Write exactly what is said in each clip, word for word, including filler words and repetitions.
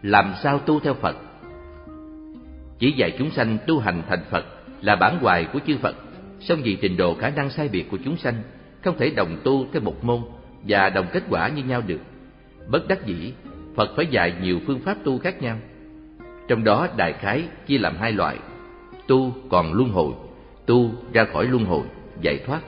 Làm sao tu theo Phật? Chỉ dạy chúng sanh tu hành thành Phật là bản hoài của chư Phật, song vì trình độ khả năng sai biệt của chúng sanh, không thể đồng tu theo một môn và đồng kết quả như nhau được. Bất đắc dĩ, Phật phải dạy nhiều phương pháp tu khác nhau. Trong đó đại khái chia làm hai loại: tu còn luân hồi, tu ra khỏi luân hồi, giải thoát.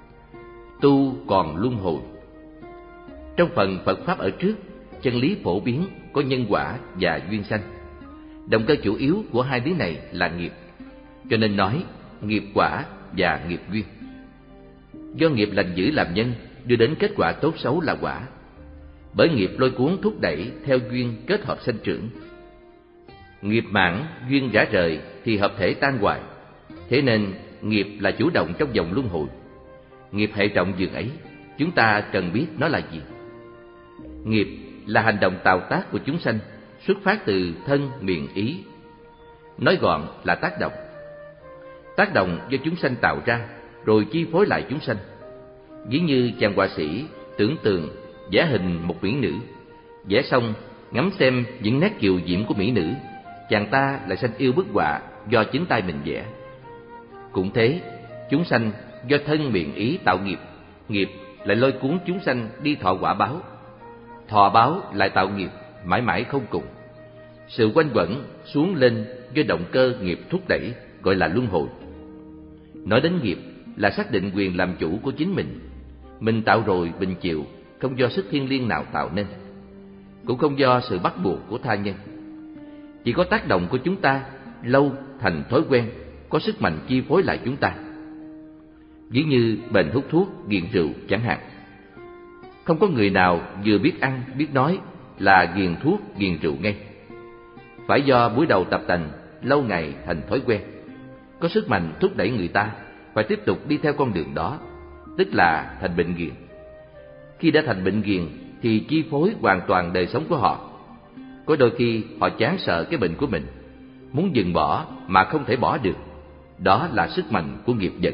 Tu còn luân hồi. Trong phần Phật Pháp ở trước, chân lý phổ biến có nhân quả và duyên sanh. Động cơ chủ yếu của hai lý này là nghiệp, cho nên nói nghiệp quả và nghiệp duyên. Do nghiệp lành dữ làm nhân, đưa đến kết quả tốt xấu là quả. Bởi nghiệp lôi cuốn thúc đẩy theo duyên kết hợp sanh trưởng. Nghiệp mãn, duyên rã rời thì hợp thể tan hoại. Thế nên nghiệp là chủ động trong vòng luân hồi. Nghiệp hệ trọng dường ấy, chúng ta cần biết nó là gì. Nghiệp là hành động tạo tác của chúng sanh, xuất phát từ thân, miệng, ý. Nói gọn là tác động. Tác động do chúng sanh tạo ra, rồi chi phối lại chúng sanh. Ví như chàng họa sĩ tưởng tượng vẽ hình một mỹ nữ, vẽ xong ngắm xem những nét kiều diễm của mỹ nữ, chàng ta lại sanh yêu bức họa do chính tay mình vẽ. Cũng thế, chúng sanh do thân miệng ý tạo nghiệp, nghiệp lại lôi cuốn chúng sanh đi thọ quả báo, thọ báo lại tạo nghiệp, mãi mãi không cùng. Sự quanh quẩn xuống lên do động cơ nghiệp thúc đẩy gọi là luân hồi. Nói đến nghiệp là xác định quyền làm chủ của chính mình. Mình tạo rồi mình chịu, không do sức thiêng liêng nào tạo nên, cũng không do sự bắt buộc của tha nhân. Chỉ có tác động của chúng ta lâu thành thói quen, có sức mạnh chi phối lại chúng ta. Ví như bền hút thuốc, nghiện rượu chẳng hạn. Không có người nào vừa biết ăn, biết nói là nghiện thuốc, nghiện rượu ngay. Phải do buổi đầu tập tành, lâu ngày thành thói quen, có sức mạnh thúc đẩy người ta phải tiếp tục đi theo con đường đó, tức là thành bệnh nghiện. Khi đã thành bệnh nghiện thì chi phối hoàn toàn đời sống của họ. Có đôi khi họ chán sợ cái bệnh của mình, muốn dừng bỏ mà không thể bỏ được. Đó là sức mạnh của nghiệp dẫn.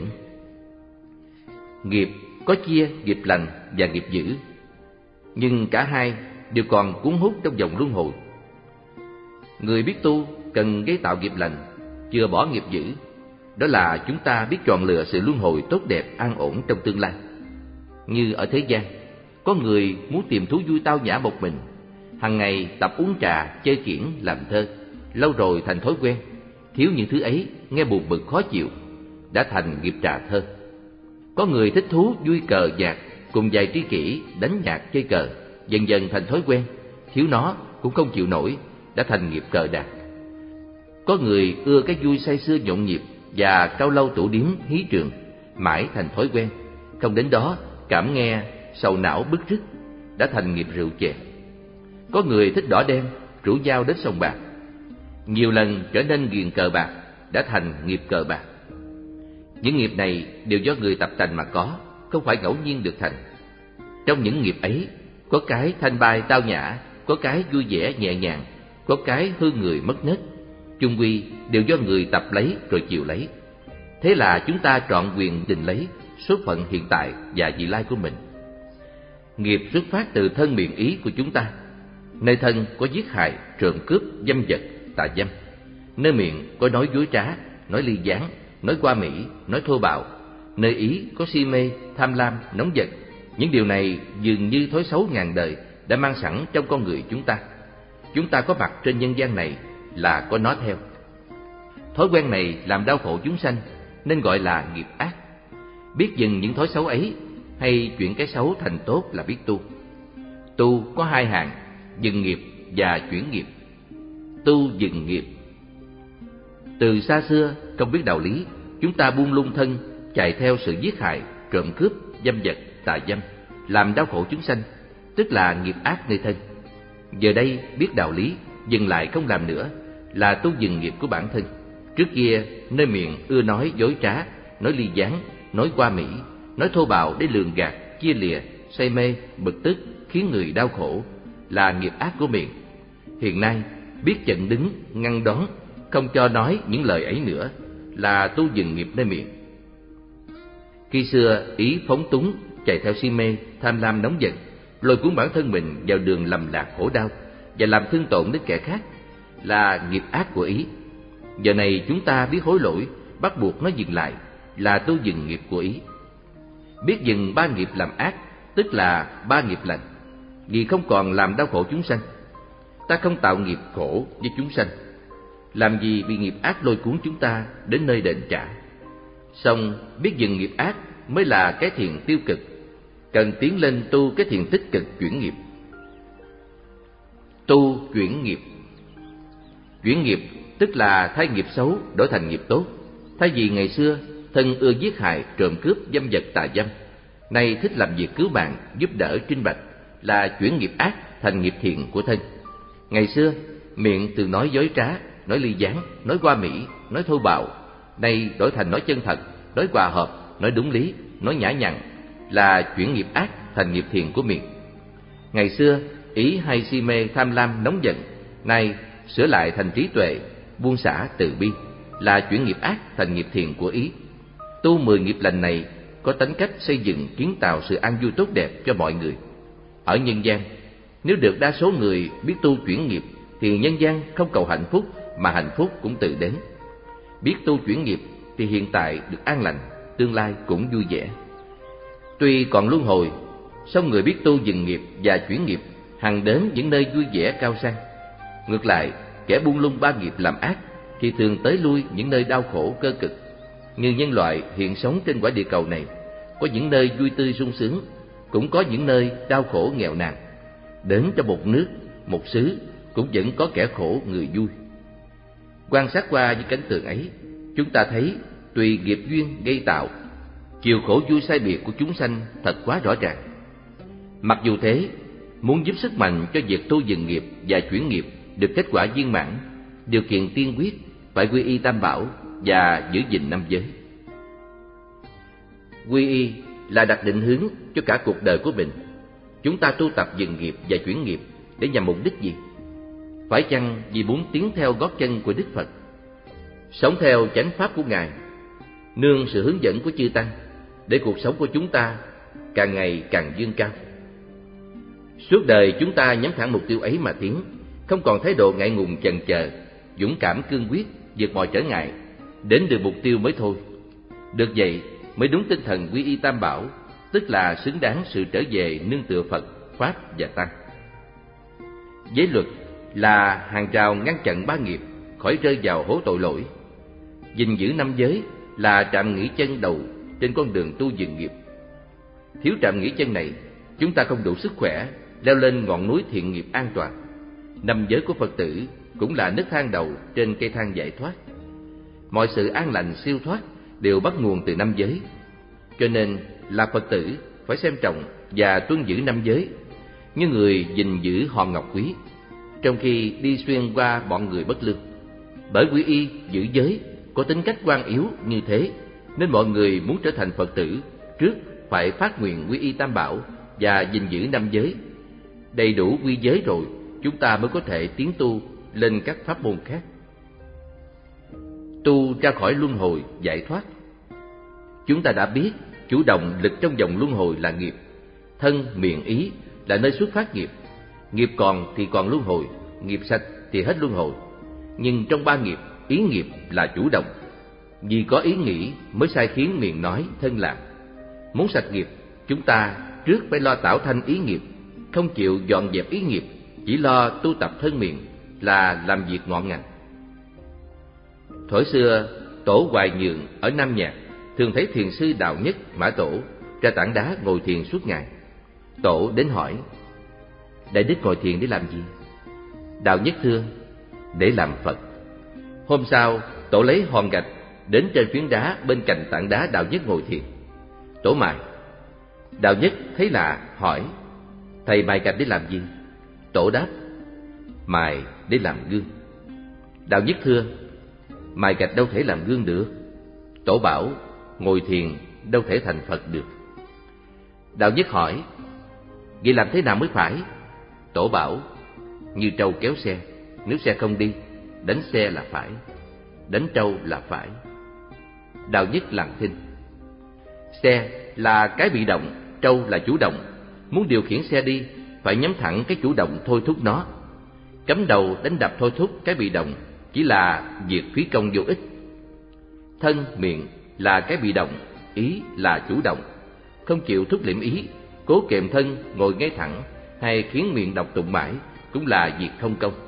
Nghiệp có chia nghiệp lành và nghiệp dữ, nhưng cả hai đều còn cuốn hút trong vòng luân hồi. Người biết tu cần gây tạo nghiệp lành, chưa bỏ nghiệp dữ. Đó là chúng ta biết chọn lựa sự luân hồi tốt đẹp an ổn trong tương lai. Như ở thế gian, có người muốn tìm thú vui tao nhã một mình, hàng ngày tập uống trà, chơi kiển, làm thơ, lâu rồi thành thói quen, thiếu những thứ ấy nghe buồn bực khó chịu, đã thành nghiệp trà thơ. Có người thích thú vui cờ vạt, cùng vài tri kỷ đánh nhạc chơi cờ, dần dần thành thói quen, thiếu nó cũng không chịu nổi, đã thành nghiệp cờ đạt. Có người ưa cái vui say sưa nhộn nhịp và cao lâu tủ điếm hí trường, mãi thành thói quen, không đến đó cảm nghe sầu não bứt rứt, đã thành nghiệp rượu chè. Có người thích đỏ đen, rủ nhau đến sòng bạc, nhiều lần trở nên ghiền cờ bạc, đã thành nghiệp cờ bạc. Những nghiệp này đều do người tập tành mà có, không phải ngẫu nhiên được thành. Trong những nghiệp ấy, có cái thanh bài tao nhã, có cái vui vẻ nhẹ nhàng, có cái hư người mất nết. Chung quy đều do người tập lấy rồi chịu lấy. Thế là chúng ta trọn quyền định lấy số phận hiện tại và vị lai của mình. Nghiệp xuất phát từ thân miệng ý của chúng ta. Nơi thân có giết hại, trộm cướp, dâm vật, tà dâm. Nơi miệng có nói dối trá, nói ly gián, nói qua mỹ, nói thô bạo. Nơi ý có si mê, tham lam, nóng giận. Những điều này dường như thói xấu ngàn đời đã mang sẵn trong con người chúng ta. Chúng ta có mặt trên nhân gian này là có nó theo. Thói quen này làm đau khổ chúng sanh nên gọi là nghiệp ác. Biết dừng những thói xấu ấy hay chuyển cái xấu thành tốt là biết tu. Tu có hai hạng: dừng nghiệp và chuyển nghiệp. Tu dừng nghiệp. Từ xa xưa không biết đạo lý, chúng ta buông lung thân chạy theo sự giết hại, trộm cướp, dâm vật, tà dâm, làm đau khổ chúng sanh, tức là nghiệp ác nơi thân. Giờ đây biết đạo lý, dừng lại không làm nữa, là tu dừng nghiệp của bản thân. Trước kia nơi miệng ưa nói dối trá, nói ly gián, nói qua mỹ, nói thô bạo để lường gạt, chia lìa, say mê, bực tức, khiến người đau khổ, là nghiệp ác của miệng. Hiện nay biết chặn đứng, ngăn đón, không cho nói những lời ấy nữa, là tu dừng nghiệp nơi miệng. Khi xưa ý phóng túng, chạy theo si mê, tham lam nóng giận, lôi cuốn bản thân mình vào đường lầm lạc khổ đau, và làm thương tổn đến kẻ khác là nghiệp ác của ý. Giờ này chúng ta biết hối lỗi, bắt buộc nó dừng lại là tu dừng nghiệp của ý. Biết dừng ba nghiệp làm ác, tức là ba nghiệp lành, vì không còn làm đau khổ chúng sanh. Ta không tạo nghiệp khổ với chúng sanh, làm gì bị nghiệp ác lôi cuốn chúng ta đến nơi đền trả. Song biết dừng nghiệp ác mới là cái thiện tiêu cực, cần tiến lên tu cái thiện tích cực chuyển nghiệp. Tu chuyển nghiệp. Chuyển nghiệp tức là thay nghiệp xấu đổi thành nghiệp tốt. Thay vì ngày xưa thân ưa giết hại, trộm cướp, dâm vật tà dâm, nay thích làm việc cứu bạn, giúp đỡ, trinh bạch, là chuyển nghiệp ác thành nghiệp thiện của thân. Ngày xưa miệng từ nói dối trá, nói ly gián, nói qua mỹ, nói thô bạo, nay đổi thành nói chân thật, nói hòa hợp, nói đúng lý, nói nhã nhặn, là chuyển nghiệp ác thành nghiệp thiện của miệng. Ngày xưa ý hay si mê, tham lam, nóng giận, nay sửa lại thành trí tuệ, buông xả, từ bi, là chuyển nghiệp ác thành nghiệp thiện của ý. Tu mười nghiệp lành này có tính cách xây dựng, kiến tạo sự an vui tốt đẹp cho mọi người. Ở nhân gian, nếu được đa số người biết tu chuyển nghiệp thì nhân gian không cầu hạnh phúc mà hạnh phúc cũng tự đến. Biết tu chuyển nghiệp thì hiện tại được an lành, tương lai cũng vui vẻ. Tuy còn luân hồi, song người biết tu dừng nghiệp và chuyển nghiệp hằng đến những nơi vui vẻ cao sang. Ngược lại, kẻ buông lung ba nghiệp làm ác thì thường tới lui những nơi đau khổ cơ cực. Như nhân loại hiện sống trên quả địa cầu này, có những nơi vui tươi sung sướng, cũng có những nơi đau khổ nghèo nàn. Đến cho một nước, một xứ cũng vẫn có kẻ khổ người vui. Quan sát qua những cảnh tượng ấy, chúng ta thấy tùy nghiệp duyên gây tạo, chiều khổ vui sai biệt của chúng sanh thật quá rõ ràng. Mặc dù thế, muốn giúp sức mạnh cho việc tu dừng nghiệp và chuyển nghiệp được kết quả viên mãn, điều kiện tiên quyết phải quy y Tam Bảo và giữ gìn năm giới. Quy y là đặt định hướng cho cả cuộc đời của mình. Chúng ta tu tập dừng nghiệp và chuyển nghiệp để nhằm mục đích gì? Phải chăng vì muốn tiến theo gót chân của Đức Phật, sống theo chánh pháp của Ngài, nương sự hướng dẫn của chư Tăng, để cuộc sống của chúng ta càng ngày càng vươn cao? Suốt đời chúng ta nhắm thẳng mục tiêu ấy mà tiến, không còn thái độ ngại ngùng chần chờ, dũng cảm cương quyết vượt mọi trở ngại, đến được mục tiêu mới thôi. Được vậy mới đúng tinh thần quy y Tam Bảo, tức là xứng đáng sự trở về nương tựa Phật, Pháp và Tăng. Giới luật là hàng rào ngăn chặn ba nghiệp khỏi rơi vào hố tội lỗi. Gìn giữ năm giới là trạm nghỉ chân đầu trên con đường tu dừng nghiệp. Thiếu trạm nghỉ chân này, chúng ta không đủ sức khỏe leo lên ngọn núi thiện nghiệp an toàn. Năm giới của Phật tử cũng là nấc thang đầu trên cây thang giải thoát. Mọi sự an lành siêu thoát đều bắt nguồn từ năm giới. Cho nên là Phật tử phải xem trọng và tuân giữ năm giới, như người gìn giữ hòn ngọc quý, trong khi đi xuyên qua bọn người bất lương. Bởi quy y giữ giới có tính cách quan yếu như thế, nên mọi người muốn trở thành Phật tử trước phải phát nguyện quy y Tam Bảo và gìn giữ năm giới. Đầy đủ quy giới rồi, chúng ta mới có thể tiến tu lên các pháp môn khác. Tu ra khỏi luân hồi giải thoát. Chúng ta đã biết chủ động lực trong dòng luân hồi là nghiệp. Thân, miệng, ý là nơi xuất phát nghiệp. Nghiệp còn thì còn luân hồi, nghiệp sạch thì hết luân hồi. Nhưng trong ba nghiệp, ý nghiệp là chủ động. Vì có ý nghĩ mới sai khiến miệng nói, thân làm. Muốn sạch nghiệp, chúng ta trước phải lo tạo thanh ý nghiệp, không chịu dọn dẹp ý nghiệp, chỉ lo tu tập thân miệng là làm việc ngọn ngành. Thuở xưa, Tổ Hoài Nhượng ở Nam Nhạc thường thấy thiền sư Đạo Nhất Mã Tổ ra tảng đá ngồi thiền suốt ngày. Tổ đến hỏi: Đại đức ngồi thiền để làm gì? Đạo Nhất thưa: Để làm Phật. Hôm sau, Tổ lấy hòn gạch đến trên phiến đá bên cạnh tảng đá Đạo Nhất ngồi thiền. Tổ mài. Đạo Nhất thấy lạ hỏi: Thầy mài gạch để làm gì? Tổ đáp: Mài để làm gương. Đạo Nhất thưa: Mài gạch đâu thể làm gương được. Tổ bảo: Ngồi thiền đâu thể thành Phật được. Đạo Nhất hỏi: Vậy làm thế nào mới phải? Tổ bảo: Như trâu kéo xe, nếu xe không đi, đánh xe là phải, đánh trâu là phải. Đạo Nhất làm thinh. Xe là cái bị động, trâu là chủ động. Muốn điều khiển xe đi, phải nhắm thẳng cái chủ động thôi thúc nó. Cắm đầu đánh đập thôi thúc cái bị động chỉ là việc phí công vô ích. Thân, miệng là cái bị động, ý là chủ động. Không chịu thúc liệm ý, cố kềm thân ngồi ngay thẳng hay khiến miệng đọc tụng mãi cũng là việc không công.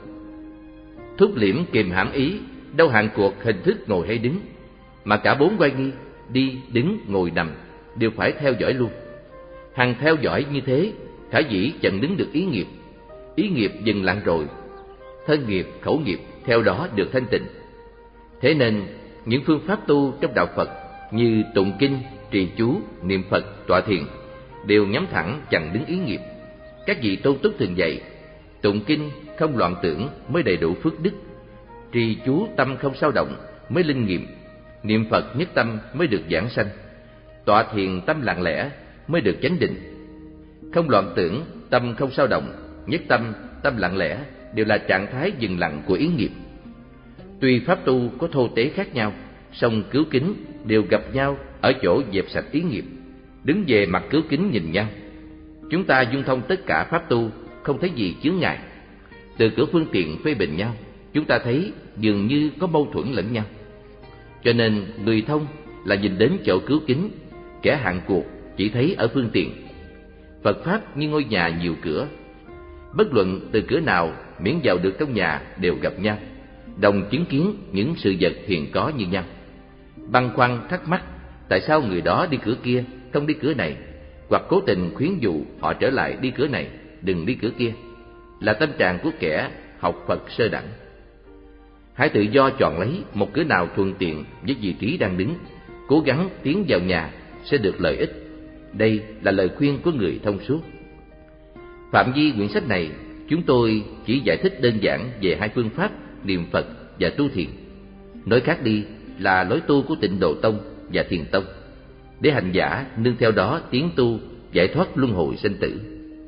Thúc liễm kìm hãm ý đâu hạn cuộc hình thức ngồi hay đứng, mà cả bốn oai nghi đi, đứng, ngồi, nằm đều phải theo dõi luôn. Hằng theo dõi như thế, khả dĩ chẳng đứng được ý nghiệp. Ý nghiệp dừng lặng rồi, thân nghiệp, khẩu nghiệp theo đó được thanh tịnh. Thế nên những phương pháp tu trong đạo Phật như tụng kinh, trì chú, niệm Phật, tọa thiền đều nhắm thẳng chẳng đứng ý nghiệp. Các vị tôn túc thường dạy, tụng kinh không loạn tưởng mới đầy đủ phước đức, trì chú tâm không sao động mới linh nghiệm, niệm Phật nhất tâm mới được giảng sanh, tọa thiền tâm lặng lẽ mới được chánh định. Không loạn tưởng, tâm không sao động, nhất tâm, tâm lặng lẽ đều là trạng thái dừng lặng của ý nghiệp. Tuy pháp tu có thô tế khác nhau, song cứu kính đều gặp nhau ở chỗ dẹp sạch ý nghiệp, đứng về mặt cứu kính nhìn nhau. Chúng ta dung thông tất cả pháp tu, không thấy gì chướng ngại. Từ cửa phương tiện phê bình nhau, chúng ta thấy dường như có mâu thuẫn lẫn nhau. Cho nên người thông là nhìn đến chỗ cứu kính, kẻ hạn cuộc chỉ thấy ở phương tiện. Phật pháp như ngôi nhà nhiều cửa, bất luận từ cửa nào miễn vào được trong nhà đều gặp nhau, đồng chứng kiến những sự vật hiện có như nhau. Băn khoăn thắc mắc tại sao người đó đi cửa kia không đi cửa này, hoặc cố tình khuyến dụ họ trở lại đi cửa này, đừng đi cửa kia, là tâm trạng của kẻ học Phật sơ đẳng. Hãy tự do chọn lấy một cửa nào thuận tiện với vị trí đang đứng, cố gắng tiến vào nhà sẽ được lợi ích. Đây là lời khuyên của người thông suốt. Phạm vi quyển sách này, chúng tôi chỉ giải thích đơn giản về hai phương pháp niệm Phật và tu thiền. Nói khác đi là lối tu của Tịnh Độ Tông và Thiền Tông, để hành giả nương theo đó tiến tu giải thoát luân hồi sinh tử.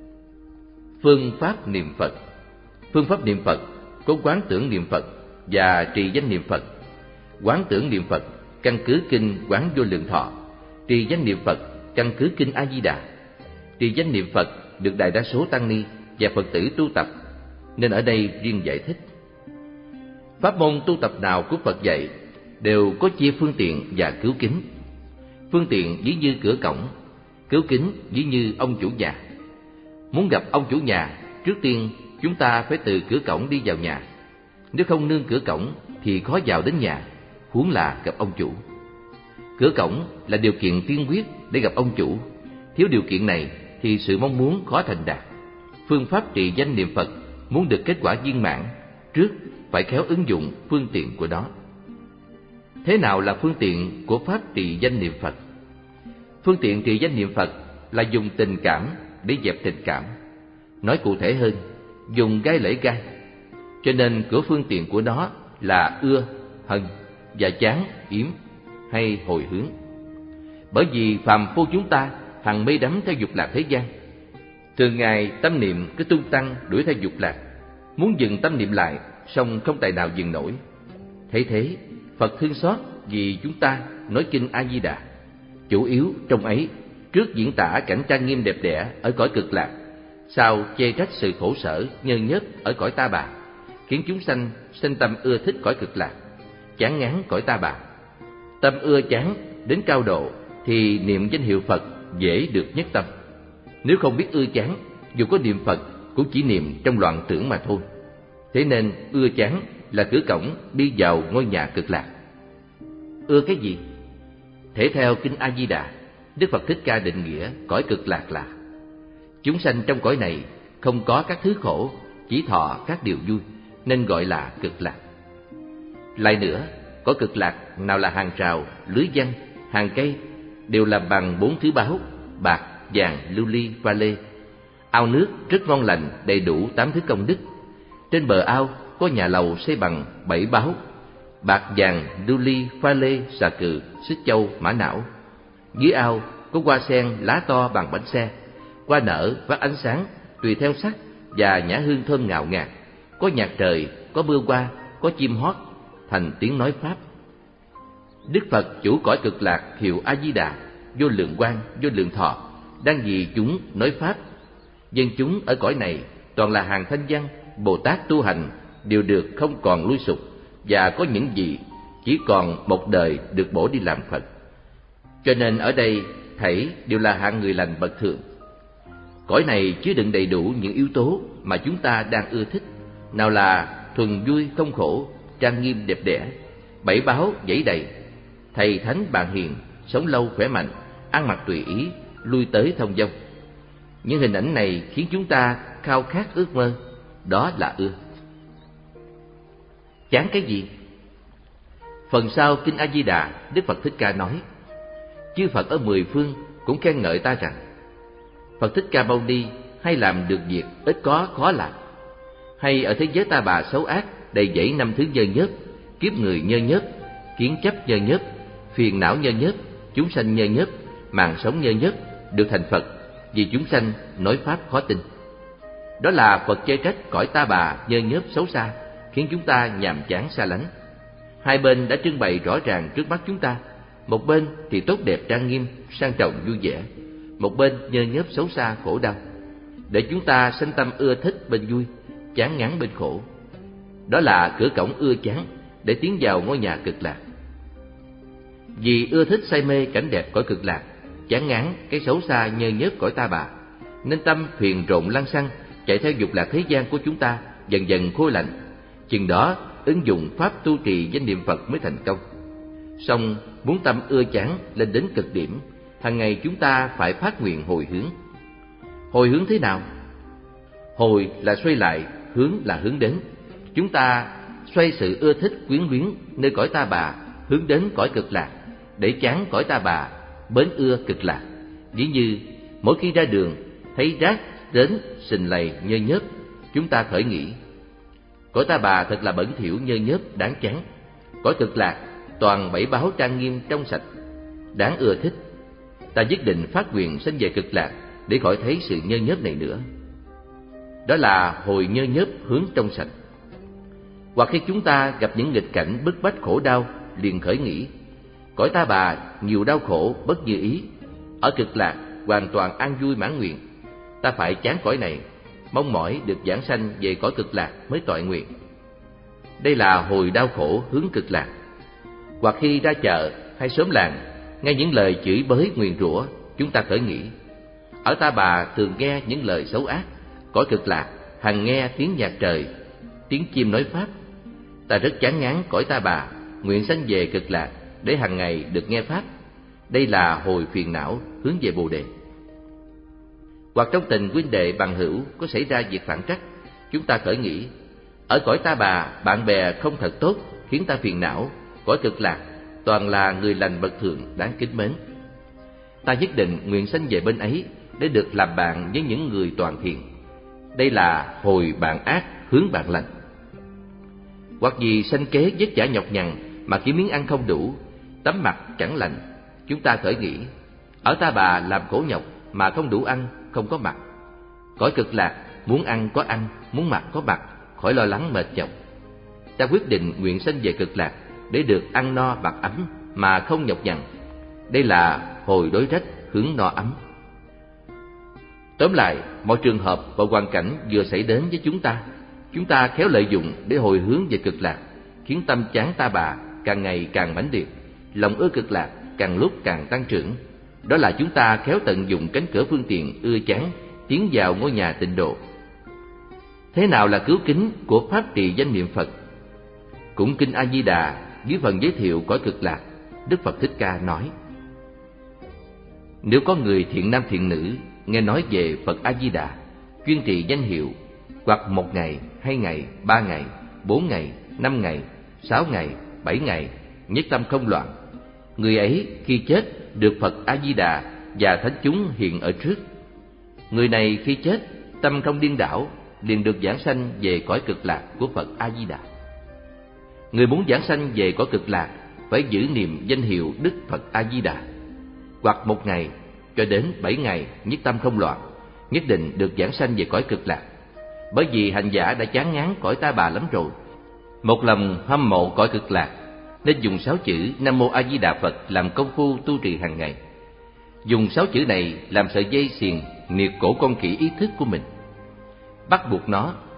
Phương pháp niệm Phật. Phương pháp niệm Phật có quán tưởng niệm Phật và trì danh niệm Phật. Quán tưởng niệm Phật căn cứ kinh Quán Vô Lượng Thọ, trì danh niệm Phật căn cứ kinh A Di Đà. Trì danh niệm Phật được đại đa số tăng ni và Phật tử tu tập, nên ở đây riêng giải thích. Pháp môn tu tập nào của Phật dạy đều có chia phương tiện và cứu kính. Phương tiện ví như cửa cổng, cứu kính ví như ông chủ nhà. Muốn gặp ông chủ nhà, trước tiên chúng ta phải từ cửa cổng đi vào nhà. Nếu không nương cửa cổng thì khó vào đến nhà, huống là gặp ông chủ. Cửa cổng là điều kiện tiên quyết để gặp ông chủ. Thiếu điều kiện này thì sự mong muốn khó thành đạt. Phương pháp trì danh niệm Phật muốn được kết quả viên mãn, trước phải khéo ứng dụng phương tiện của nó. Thế nào là phương tiện của pháp trì danh niệm Phật? Phương tiện trì danh niệm Phật là dùng tình cảm để dẹp tình cảm. Nói cụ thể hơn, dùng gai lẫy gai. Cho nên cửa phương tiện của nó là ưa, hận và chán, yếm hay hồi hướng. Bởi vì phàm phu chúng ta hằng mê đắm theo dục lạc thế gian, thường ngày tâm niệm cứ tung tăng đuổi theo dục lạc, muốn dừng tâm niệm lại song không tài nào dừng nổi. Thấy thế, Phật thương xót vì chúng ta nói kinh A Di Đà, chủ yếu trong ấy trước diễn tả cảnh trang nghiêm đẹp đẽ ở cõi cực lạc, sau chê trách sự khổ sở nhơ nhớt ở cõi ta bà, khiến chúng sanh sinh tâm ưa thích cõi cực lạc, chán ngán cõi ta bà. Tâm ưa chán đến cao độ thì niệm danh hiệu Phật dễ được nhất tâm. Nếu không biết ưa chán, dù có niệm Phật cũng chỉ niệm trong loạn tưởng mà thôi. Thế nên ưa chán là cửa cổng đi vào ngôi nhà cực lạc. Ưa cái gì? Thể theo kinh A Di Đà, Đức Phật Thích Ca định nghĩa cõi cực lạc là: chúng sanh trong cõi này không có các thứ khổ, chỉ thọ các điều vui, nên gọi là cực lạc. Lại nữa, cõi cực lạc nào là hàng rào, lưới văn, hàng cây đều làm bằng bốn thứ báu: bạc, vàng, lưu ly, pha lê. Ao nước rất ngon lành, đầy đủ tám thứ công đức. Trên bờ ao có nhà lầu xây bằng bảy báu: bạc, vàng, lưu ly, pha lê, xà cừ, xích châu, mã não. Dưới ao có hoa sen lá to bằng bánh xe, hoa nở phát ánh sáng tùy theo sắc và nhã hương thơm ngào ngạt. Có nhạc trời, có mưa hoa, có chim hót thành tiếng nói pháp. Đức Phật chủ cõi cực lạc hiệu A Di Đà, vô lượng quang, vô lượng thọ, đang vì chúng nói pháp. Dân chúng ở cõi này toàn là hàng thanh văn, Bồ Tát tu hành đều được không còn lui sụp, và có những gì chỉ còn một đời được bổ đi làm Phật. Cho nên ở đây thảy đều là hạng người lành bậc thượng. Cõi này chứa đựng đầy đủ những yếu tố mà chúng ta đang ưa thích, nào là thuần vui không khổ, trang nghiêm đẹp đẽ, bảy báo dãy đầy, thầy thánh bạn hiền, sống lâu khỏe mạnh, ăn mặc tùy ý, lui tới thông dong. Những hình ảnh này khiến chúng ta khao khát ước mơ, đó là ưa. Chán cái gì? Phần sau Kinh A Di Đà, Đức Phật Thích Ca nói: chư Phật ở mười phương cũng khen ngợi ta rằng Phật Thích Ca Mâu Ni hay làm được việc ít có khó làm, hay ở thế giới ta bà xấu ác đầy dẫy năm thứ nhơ nhớp, kiếp người nhơ nhớp, kiến chấp nhơ nhớp, phiền não nhơ nhớp, chúng sanh nhơ nhớp, mạng sống nhơ nhớp, được thành Phật vì chúng sanh nói pháp khó tin. Đó là Phật chê trách cõi ta bà nhơ nhớp xấu xa, khiến chúng ta nhàm chán xa lánh. Hai bên đã trưng bày rõ ràng trước mắt chúng ta. Một bên thì tốt đẹp trang nghiêm, sang trọng vui vẻ, một bên nhơ nhớp xấu xa khổ đau, để chúng ta sanh tâm ưa thích bên vui, chán ngán bên khổ. Đó là cửa cổng ưa chán để tiến vào ngôi nhà cực lạc. Vì ưa thích say mê cảnh đẹp cõi cực lạc, chán ngán cái xấu xa nhơ nhớp cõi ta bà, nên tâm phiền rộn lăng xăng chạy theo dục lạc thế gian của chúng ta dần dần khô lạnh. Chừng đó ứng dụng pháp tu trì danh niệm Phật mới thành công. Song muốn tâm ưa chán lên đến cực điểm, hàng ngày chúng ta phải phát nguyện hồi hướng. Hồi hướng thế nào? Hồi là xoay lại, hướng là hướng đến. Chúng ta xoay sự ưa thích quyến luyến nơi cõi ta bà hướng đến cõi cực lạc, để chán cõi ta bà, bến ưa cực lạc. Ví như mỗi khi ra đường thấy rác đến sình lầy nhơ nhớp, chúng ta khởi nghĩ: cõi ta bà thật là bẩn thỉu nhơ nhớp đáng chán. Cõi cực lạc toàn bảy báo trang nghiêm trong sạch, đáng ưa thích. Ta nhất định phát nguyện sanh về cực lạc để khỏi thấy sự nhơ nhớp này nữa. Đó là hồi nhơ nhớp hướng trong sạch. Hoặc khi chúng ta gặp những nghịch cảnh bức bách khổ đau, liền khởi nghĩ: cõi ta bà nhiều đau khổ bất như ý, ở cực lạc hoàn toàn an vui mãn nguyện. Ta phải chán cõi này, mong mỏi được giảng sanh về cõi cực lạc mới toại nguyện. Đây là hồi đau khổ hướng cực lạc. Hoặc khi ra chợ hay xóm làng, nghe những lời chửi bới nguyền rủa, chúng ta khởi nghĩ: ở ta bà thường nghe những lời xấu ác, cõi cực lạc hằng nghe tiếng nhạc trời, tiếng chim nói pháp. Ta rất chán ngán cõi ta bà, nguyện sanh về cực lạc để hằng ngày được nghe pháp. Đây là hồi phiền não hướng về Bồ Đề. Hoặc trong tình huynh đệ bằng hữu có xảy ra việc phản trắc, chúng ta khởi nghĩ: ở cõi ta bà bạn bè không thật tốt, khiến ta phiền não. Cõi cực lạc toàn là người lành bậc thượng đáng kính mến. Ta nhất định nguyện sanh về bên ấy để được làm bạn với những người toàn thiện. Đây là hồi bạn ác hướng bạn lành. Hoặc vì sanh kế vất vả nhọc nhằn mà kiếm miếng ăn không đủ, tấm mặt chẳng lành, chúng ta khởi nghĩ: ở ta bà làm khổ nhọc mà không đủ ăn, không có mặc. Cõi cực lạc muốn ăn có ăn, muốn mặc có mặc, khỏi lo lắng mệt nhọc. Ta quyết định nguyện sanh về cực lạc để được ăn no mặc ấm mà không nhọc nhằn. Đây là hồi đối trách hướng no ấm. Tóm lại, mọi trường hợp và hoàn cảnh vừa xảy đến với chúng ta, chúng ta khéo lợi dụng để hồi hướng về cực lạc, khiến tâm chán ta bà càng ngày càng mãnh liệt, lòng ưa cực lạc càng lúc càng tăng trưởng. Đó là chúng ta khéo tận dụng cánh cửa phương tiện ưa chán, tiến vào ngôi nhà tịnh độ. Thế nào là cứu kính của pháp trì danh niệm Phật? Cũng Kinh A Di Đà dưới phần giới thiệu cõi cực lạc, Đức Phật Thích Ca nói: nếu có người thiện nam thiện nữ nghe nói về Phật A Di Đà, chuyên trì danh hiệu, hoặc một ngày, hai ngày, ba ngày, bốn ngày, năm ngày, sáu ngày, bảy ngày, nhất tâm không loạn, người ấy khi chết được Phật A Di Đà và thánh chúng hiện ở trước. Người này khi chết tâm không điên đảo, liền được giảng sanh về cõi cực lạc của Phật A Di Đà. Người muốn giảng sanh về cõi cực lạc phải giữ niệm danh hiệu Đức Phật A Di Đà, hoặc một ngày cho đến bảy ngày nhất tâm không loạn, nhất định được giảng sanh về cõi cực lạc. Bởi vì hành giả đã chán ngán cõi ta bà lắm rồi, một lòng hâm mộ cõi cực lạc, nên dùng sáu chữ Nam Mô A Di Đà Phật làm công phu tu trì hàng ngày. Dùng sáu chữ này làm sợi dây xiềng niệt cổ con khỉ ý thức của mình, bắt buộc nó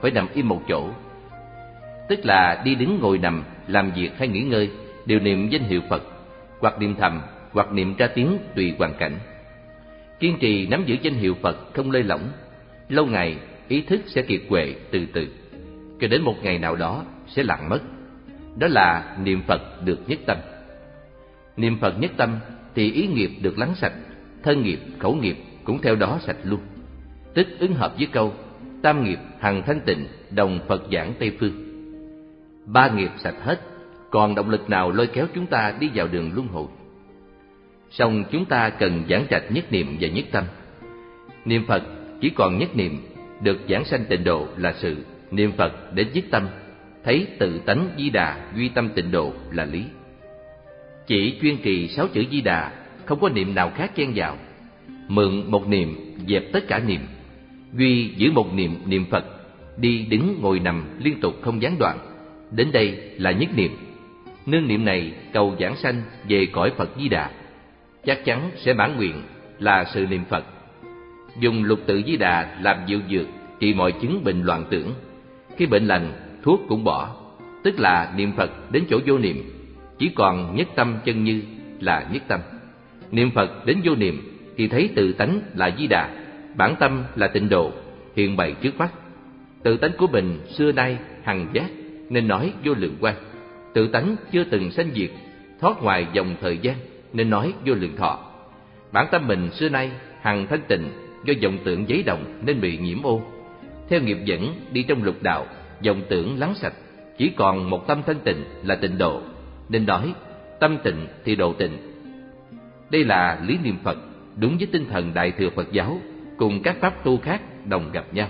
phải nằm im một chỗ. Tức là đi đứng ngồi nằm, làm việc hay nghỉ ngơi đều niệm danh hiệu Phật, hoặc niệm thầm, hoặc niệm ra tiếng tùy hoàn cảnh. Kiên trì nắm giữ danh hiệu Phật không lơi lỏng, lâu ngày ý thức sẽ kiệt quệ từ từ, cho đến một ngày nào đó sẽ lặng mất. Đó là niệm Phật được nhất tâm. Niệm Phật nhất tâm thì ý nghiệp được lắng sạch, thân nghiệp, khẩu nghiệp cũng theo đó sạch luôn. Tức ứng hợp với câu tam nghiệp hằng thanh tịnh, đồng Phật giảng Tây Phương. Ba nghiệp sạch hết, còn động lực nào lôi kéo chúng ta đi vào đường luân hồi? Song chúng ta cần giảng trạch nhất niệm và nhất tâm. Niệm Phật chỉ còn nhất niệm, được giảng sanh tịnh độ là sự. Niệm Phật đến nhất tâm, thấy tự tánh Di Đà duy tâm tịnh độ là lý. Chỉ chuyên trì sáu chữ Di Đà, không có niệm nào khác chen vào. Mượn một niệm dẹp tất cả niệm, duy giữ một niệm niệm Phật, đi đứng ngồi nằm liên tục không gián đoạn. Đến đây là nhất niệm. Nương niệm này cầu giảng sanh về cõi Phật Di Đà, chắc chắn sẽ mãn nguyện là sự niệm Phật. Dùng lục tự Di Đà làm diệu dược trị mọi chứng bệnh loạn tưởng. Khi bệnh lành, thuốc cũng bỏ. Tức là niệm Phật đến chỗ vô niệm, chỉ còn nhất tâm chân như là nhất tâm. Niệm Phật đến vô niệm thì thấy tự tánh là Di Đà, bản tâm là tịnh độ hiện bày trước mắt. Tự tánh của mình xưa nay hằng giác, nên nói vô lượng quang. Tự tánh chưa từng sanh diệt, thoát ngoài dòng thời gian, nên nói vô lượng thọ. Bản tâm mình xưa nay hằng thanh tịnh, do vọng tưởng giấy động nên bị nhiễm ô. Theo nghiệp dẫn đi trong lục đạo, vọng tưởng lắng sạch, chỉ còn một tâm thanh tịnh là tịnh độ, nên nói tâm tịnh thì độ tịnh. Đây là lý niệm Phật đúng với tinh thần Đại thừa Phật giáo cùng các pháp tu khác đồng gặp nhau.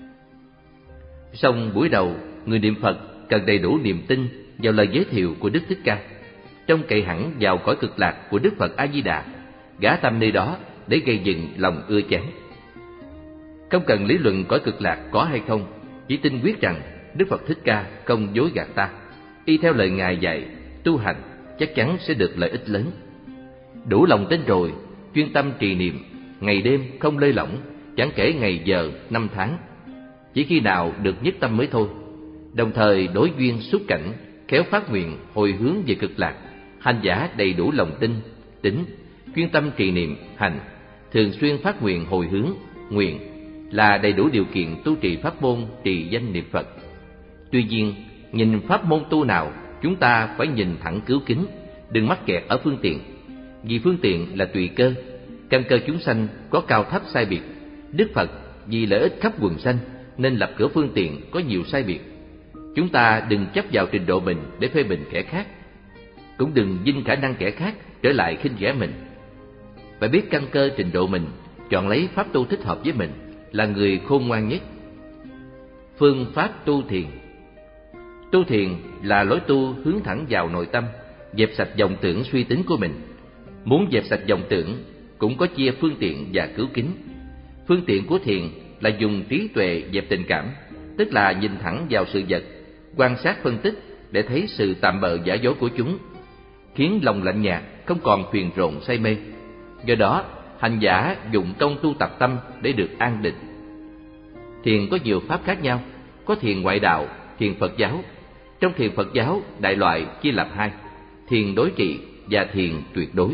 Song buổi đầu, người niệm Phật cần đầy đủ niềm tin vào lời giới thiệu của Đức Thích Ca, trông cậy hẳn vào cõi cực lạc của Đức Phật A Di Đà, gả tâm nơi đó để gây dựng lòng ưa chán. Không cần lý luận cõi cực lạc có hay không, chỉ tin quyết rằng Đức Phật Thích Ca không dối gạt ta, y theo lời Ngài dạy tu hành chắc chắn sẽ được lợi ích lớn. Đủ lòng tin rồi, chuyên tâm trì niệm, ngày đêm không lơi lỏng, chẳng kể ngày giờ năm tháng, chỉ khi nào được nhất tâm mới thôi. Đồng thời đối duyên xúc cảnh, khéo phát nguyện hồi hướng về cực lạc. Hành giả đầy đủ lòng tin, tín, chuyên tâm trì niệm, hành, thường xuyên phát nguyện hồi hướng, nguyện là đầy đủ điều kiện tu trì pháp môn trì danh niệm Phật. Tuy nhiên, nhìn pháp môn tu nào, chúng ta phải nhìn thẳng cứu kính, đừng mắc kẹt ở phương tiện. Vì phương tiện là tùy cơ, căn cơ chúng sanh có cao thấp sai biệt. Đức Phật vì lợi ích khắp quần sanh nên lập cửa phương tiện có nhiều sai biệt. Chúng ta đừng chấp vào trình độ mình để phê bình kẻ khác, cũng đừng vinh khả năng kẻ khác trở lại khinh ghẻ mình. Phải biết căn cơ trình độ mình, chọn lấy pháp tu thích hợp với mình là người khôn ngoan nhất. Phương pháp tu thiền. Tu thiền là lối tu hướng thẳng vào nội tâm, dẹp sạch vọng tưởng suy tính của mình. Muốn dẹp sạch vọng tưởng cũng có chia phương tiện và cứu kính. Phương tiện của thiền là dùng trí tuệ dẹp tình cảm, tức là nhìn thẳng vào sự vật, quan sát phân tích để thấy sự tạm bợ giả dối của chúng, khiến lòng lạnh nhạt, không còn phiền rộn say mê. Do đó, hành giả dụng công tu tập tâm để được an định. Thiền có nhiều pháp khác nhau, có thiền ngoại đạo, thiền Phật giáo. Trong thiền Phật giáo, đại loại chia làm hai: thiền đối trị và thiền tuyệt đối.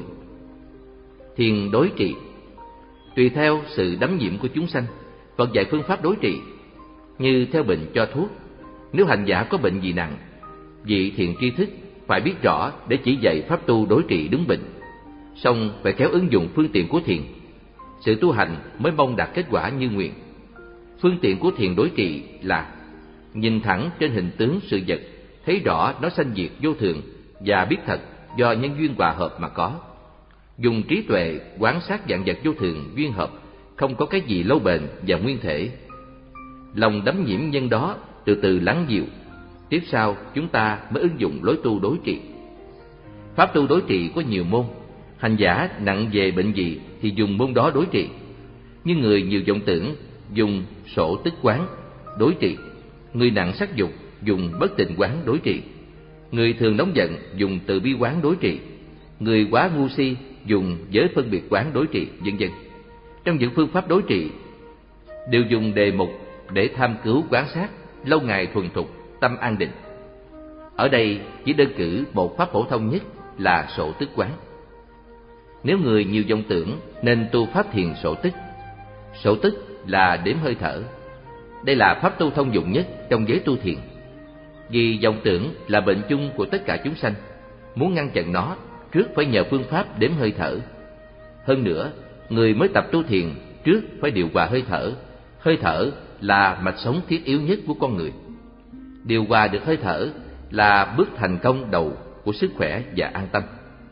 Thiền đối trị tùy theo sự đắm nhiễm của chúng sanh, Phật dạy phương pháp đối trị. Như theo bệnh cho thuốc, nếu hành giả có bệnh gì nặng, vị thiền tri thức phải biết rõ để chỉ dạy pháp tu đối trị đúng bệnh. Song phải khéo ứng dụng phương tiện của thiền, sự tu hành mới mong đạt kết quả như nguyện. Phương tiện của thiền đối trị là nhìn thẳng trên hình tướng sự vật, thấy rõ nó sanh diệt vô thường và biết thật do nhân duyên hòa hợp mà có. Dùng trí tuệ quan sát vạn vật vô thường duyên hợp, không có cái gì lâu bền và nguyên thể. Lòng đắm nhiễm nhân đó từ từ lắng dịu. Tiếp sau chúng ta mới ứng dụng lối tu đối trị. Pháp tu đối trị có nhiều môn. Hành giả nặng về bệnh gì thì dùng môn đó đối trị. Như người nhiều vọng tưởng dùng sổ tức quán đối trị. Người nặng sắc dục dùng bất tịnh quán đối trị. Người thường nóng giận dùng từ bi quán đối trị. Người quá ngu si dùng giới phân biệt quán đối trị, vân vân. Trong những phương pháp đối trị đều dùng đề mục để tham cứu quan sát, lâu ngày thuần thục, tâm an định. Ở đây chỉ đơn cử một pháp phổ thông nhất là sổ tức quán. Nếu người nhiều vọng tưởng nên tu pháp thiền sổ tức. Sổ tức là đếm hơi thở. Đây là pháp tu thông dụng nhất trong giới tu thiền. Vì vọng tưởng là bệnh chung của tất cả chúng sanh, muốn ngăn chặn nó trước phải nhờ phương pháp đếm hơi thở. Hơn nữa, người mới tập tu thiền trước phải điều hòa hơi thở. Hơi thở là mạch sống thiết yếu nhất của con người. Điều hòa được hơi thở là bước thành công đầu của sức khỏe và an tâm.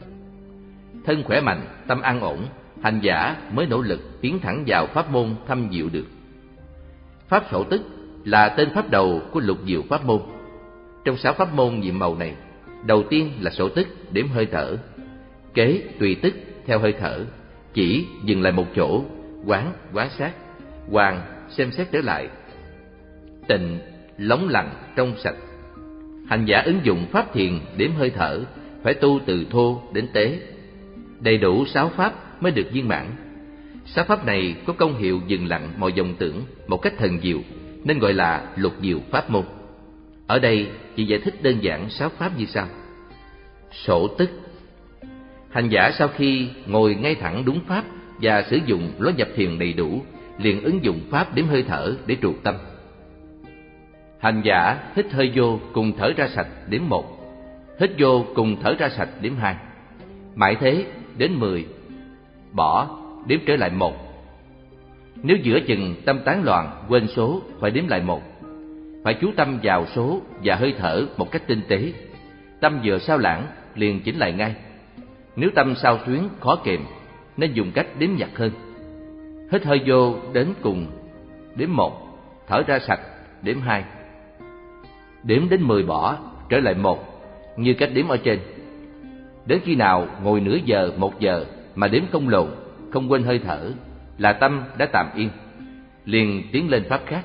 Thân khỏe mạnh, tâm an ổn, hành giả mới nỗ lực tiến thẳng vào pháp môn thâm diệu được. Pháp sổ tức là tên pháp đầu của lục diệu pháp môn. Trong sáu pháp môn nhiệm màu này, đầu tiên là sổ tức đếm hơi thở, kế tùy tức theo hơi thở, chỉ dừng lại một chỗ, quán quán sát, hoàn xem xét trở lại, tịnh lóng lặng trong sạch. Hành giả ứng dụng pháp thiền đếm hơi thở phải tu từ thô đến tế, đầy đủ sáu pháp mới được viên mãn. Sáu pháp này có công hiệu dừng lặng mọi vọng tưởng một cách thần diệu, nên gọi là lục diệu pháp môn. Ở đây chỉ giải thích đơn giản sáu pháp như sau. Sổ tức. Hành giả sau khi ngồi ngay thẳng đúng pháp và sử dụng lối nhập thiền đầy đủ, liền ứng dụng pháp đếm hơi thở để trụ tâm. Hành giả hít hơi vô cùng thở ra sạch đếm một, hít vô cùng thở ra sạch đếm hai, mãi thế đến mười, bỏ đếm trở lại một. Nếu giữa chừng tâm tán loạn quên số, phải đếm lại một. Phải chú tâm vào số và hơi thở một cách tinh tế. Tâm vừa sao lãng liền chỉnh lại ngay. Nếu tâm sao xuyến khó kềm nên dùng cách đếm nhặt hơn. Hít hơi vô đến cùng đếm một, thở ra sạch đếm hai, đếm đến mười bỏ trở lại một, như cách đếm ở trên. Đến khi nào ngồi nửa giờ, một giờ mà đếm không lộn, không quên hơi thở, là tâm đã tạm yên, liền tiến lên pháp khác.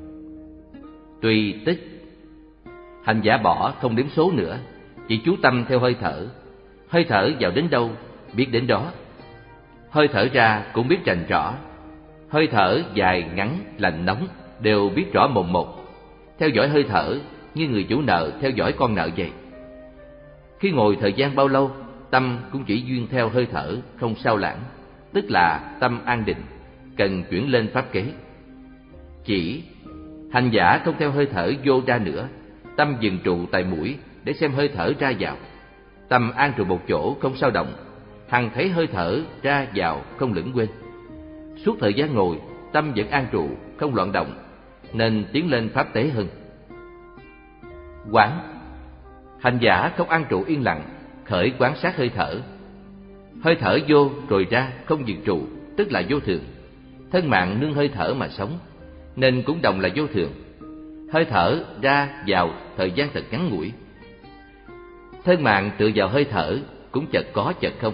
Tùy tức. Hành giả bỏ không đếm số nữa, chỉ chú tâm theo hơi thở. Hơi thở vào đến đâu biết đến đó, hơi thở ra cũng biết rành rõ. Hơi thở dài ngắn lạnh nóng đều biết rõ mồn một. Theo dõi hơi thở như người chủ nợ theo dõi con nợ vậy. Khi ngồi thời gian bao lâu, tâm cũng chỉ duyên theo hơi thở, không sao lãng, tức là tâm an định, cần chuyển lên pháp kế. Chỉ hành giả không theo hơi thở vô ra nữa, tâm dừng trụ tại mũi để xem hơi thở ra vào. Tâm an trụ một chỗ không sao động, hằng thấy hơi thở ra vào không lững quên. Suốt thời gian ngồi, tâm vẫn an trụ, không loạn động, nên tiến lên pháp tế hơn. Quán. Hành giả không an trụ yên lặng, khởi quán sát hơi thở. Hơi thở vô rồi ra không dừng trụ, tức là vô thường. Thân mạng nương hơi thở mà sống, nên cũng đồng là vô thường. Hơi thở ra vào thời gian thật ngắn ngủi. Thân mạng tựa vào hơi thở cũng chợt có chợt không.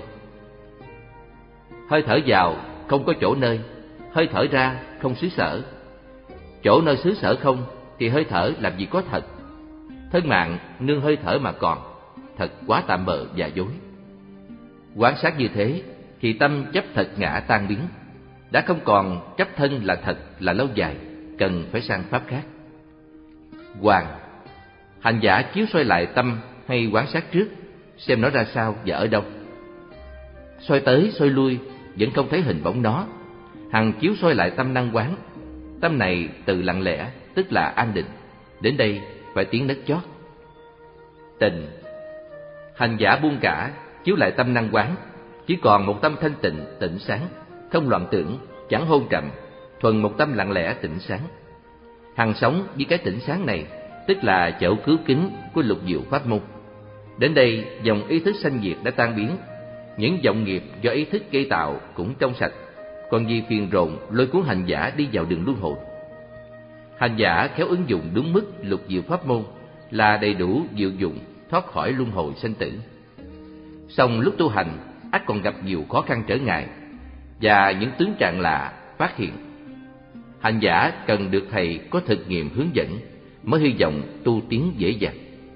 Hơi thở vào không có chỗ nơi, hơi thở ra không xứ sở. Chỗ nơi xứ sở không thì hơi thở làm gì có thật. Thân mạng nương hơi thở mà còn, thật quá tạm bợ và dối. Quan sát như thế thì tâm chấp thật ngã tan biến, đã không còn chấp thân là thật là lâu dài, cần phải sang pháp khác. Hoàn. Hành giả chiếu soi lại tâm hay quan sát trước, xem nó ra sao và ở đâu. Soi tới soi lui vẫn không thấy hình bóng nó, hằng chiếu soi lại tâm năng quán. Tâm này tự lặng lẽ, tức là an định. Đến đây phải tiến nấc chót. Tịnh. Hành giả buông cả, chiếu lại tâm năng quán, chỉ còn một tâm thanh tịnh, tịnh sáng, không loạn tưởng, chẳng hôn trầm, thuần một tâm lặng lẽ tịnh sáng. Hằng sống với cái tịnh sáng này, tức là chỗ cứu kính của lục diệu pháp môn. Đến đây dòng ý thức sanh diệt đã tan biến, những vọng nghiệp do ý thức gây tạo cũng trong sạch, còn gì phiền rộn lôi cuốn hành giả đi vào đường luân hồi. Hành giả khéo ứng dụng đúng mức lục diệu pháp môn là đầy đủ diệu dụng, thoát khỏi luân hồi sanh tử. Song lúc tu hành ắt còn gặp nhiều khó khăn trở ngại và những tướng trạng lạ phát hiện. Hành giả cần được thầy có thực nghiệm hướng dẫn mới hy vọng tu tiến dễ dàng.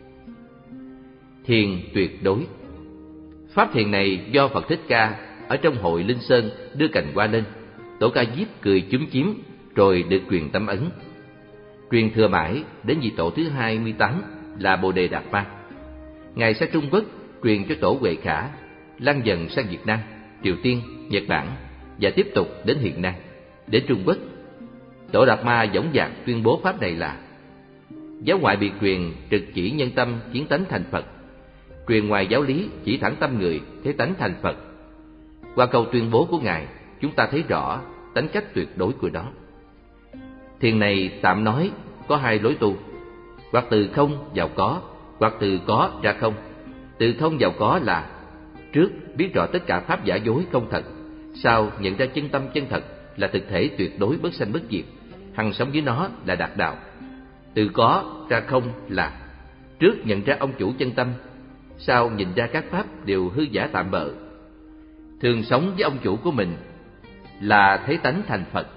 Thiền tuyệt đối. Pháp thiền này do Phật Thích Ca ở trong hội Linh Sơn đưa cành hoa lên, Tổ Ca Diếp cười chúm chím rồi được truyền tâm ấn. Truyền thừa mãi đến vị tổ thứ hai mươi tám là Bồ Đề Đạt Ma. Ngài sang Trung Quốc truyền cho tổ Huệ Khả, lan dần sang Việt Nam, Triều Tiên, Nhật Bản và tiếp tục đến hiện nay, đến Trung Quốc. Tổ Đạt Ma dõng dạc tuyên bố pháp này là: giáo ngoại biệt truyền trực chỉ nhân tâm kiến tánh thành Phật, truyền ngoài giáo lý chỉ thẳng tâm người thế tánh thành Phật. Qua câu tuyên bố của Ngài, chúng ta thấy rõ tánh cách tuyệt đối của nó. Thiền này tạm nói có hai lối tu, hoặc từ không vào có, hoặc từ có ra không. Từ không vào có là trước biết rõ tất cả pháp giả dối không thật, sau nhận ra chân tâm chân thật là thực thể tuyệt đối bất sanh bất diệt, hằng sống với nó là đạt đạo. Từ có ra không là trước nhận ra ông chủ chân tâm, sau nhìn ra các pháp đều hư giả tạm bợ. Thường sống với ông chủ của mình là thấy tánh thành Phật.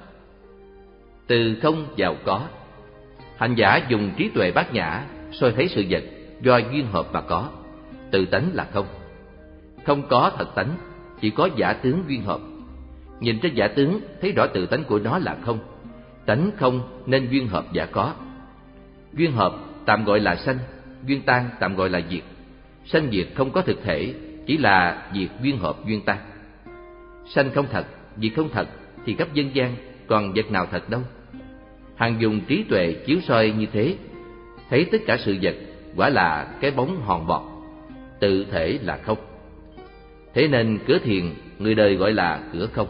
Từ không vào có, hành giả dùng trí tuệ bát nhã soi thấy sự vật do duyên hợp mà có. Tự tánh là không, không có thật tánh, chỉ có giả tướng duyên hợp. Nhìn trên giả tướng thấy rõ tự tánh của nó là không, tánh không nên duyên hợp giả có. Duyên hợp tạm gọi là sanh, duyên tan tạm gọi là diệt. Sanh diệt không có thực thể, chỉ là diệt duyên hợp duyên tan. Sanh không thật, diệt không thật thì khắp dân gian còn vật nào thật đâu. Hằng dùng trí tuệ chiếu soi như thế, thấy tất cả sự vật quả là cái bóng hòn bọt, tự thể là không. Thế nên cửa thiền người đời gọi là cửa không.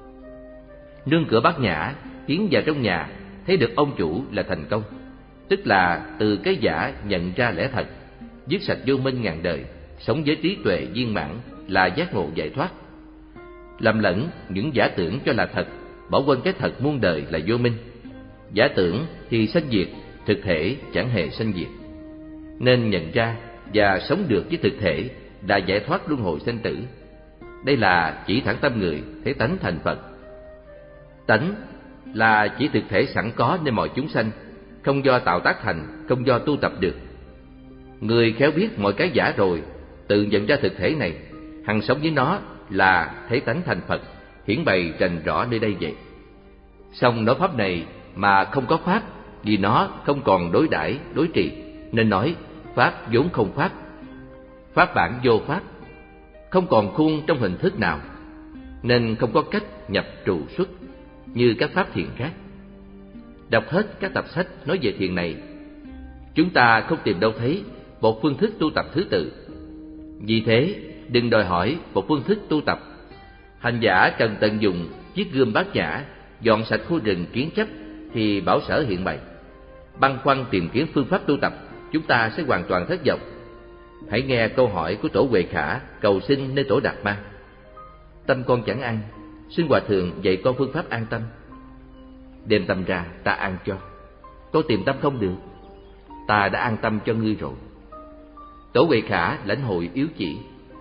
Nương cửa bát nhã tiến vào trong nhà, thấy được ông chủ là thành công, tức là từ cái giả nhận ra lẽ thật, dứt sạch vô minh ngàn đời, sống với trí tuệ viên mãn là giác ngộ giải thoát. Lầm lẫn những giả tưởng cho là thật, bỏ quên cái thật muôn đời là vô minh. Giả tưởng thì sanh diệt, thực thể chẳng hề sanh diệt. Nên nhận ra và sống được với thực thể là giải thoát luân hồi sanh tử. Đây là chỉ thẳng tâm người thấy tánh thành Phật. Tánh là chỉ thực thể sẵn có nên mọi chúng sanh, không do tạo tác thành, không do tu tập được. Người khéo biết mọi cái giả rồi, tự nhận ra thực thể này, hằng sống với nó là thấy tánh thành Phật, hiển bày rành rõ nơi đây vậy. Song nói pháp này mà không có pháp, vì nó không còn đối đãi đối trị, nên nói pháp vốn không pháp, pháp bản vô pháp, không còn khuôn trong hình thức nào, nên không có cách nhập trụ xuất như các pháp thiền khác. Đọc hết các tập sách nói về thiền này, chúng ta không tìm đâu thấy một phương thức tu tập thứ tự. Vì thế đừng đòi hỏi một phương thức tu tập. Hành giả cần tận dụng chiếc gươm bát nhã, dọn sạch khu rừng kiến chấp thì bảo sở hiện bày. Băn khoăn tìm kiếm phương pháp tu tập, chúng ta sẽ hoàn toàn thất vọng. Hãy nghe câu hỏi của tổ Huệ Khả cầu xin nơi tổ Đạt Ma: tâm con chẳng an, xin hòa thượng dạy con phương pháp an tâm. Đem tâm ra ta an cho. Con tìm tâm không được, ta đã an tâm cho ngươi rồi. Tổ Huệ Khả lãnh hội yếu chỉ.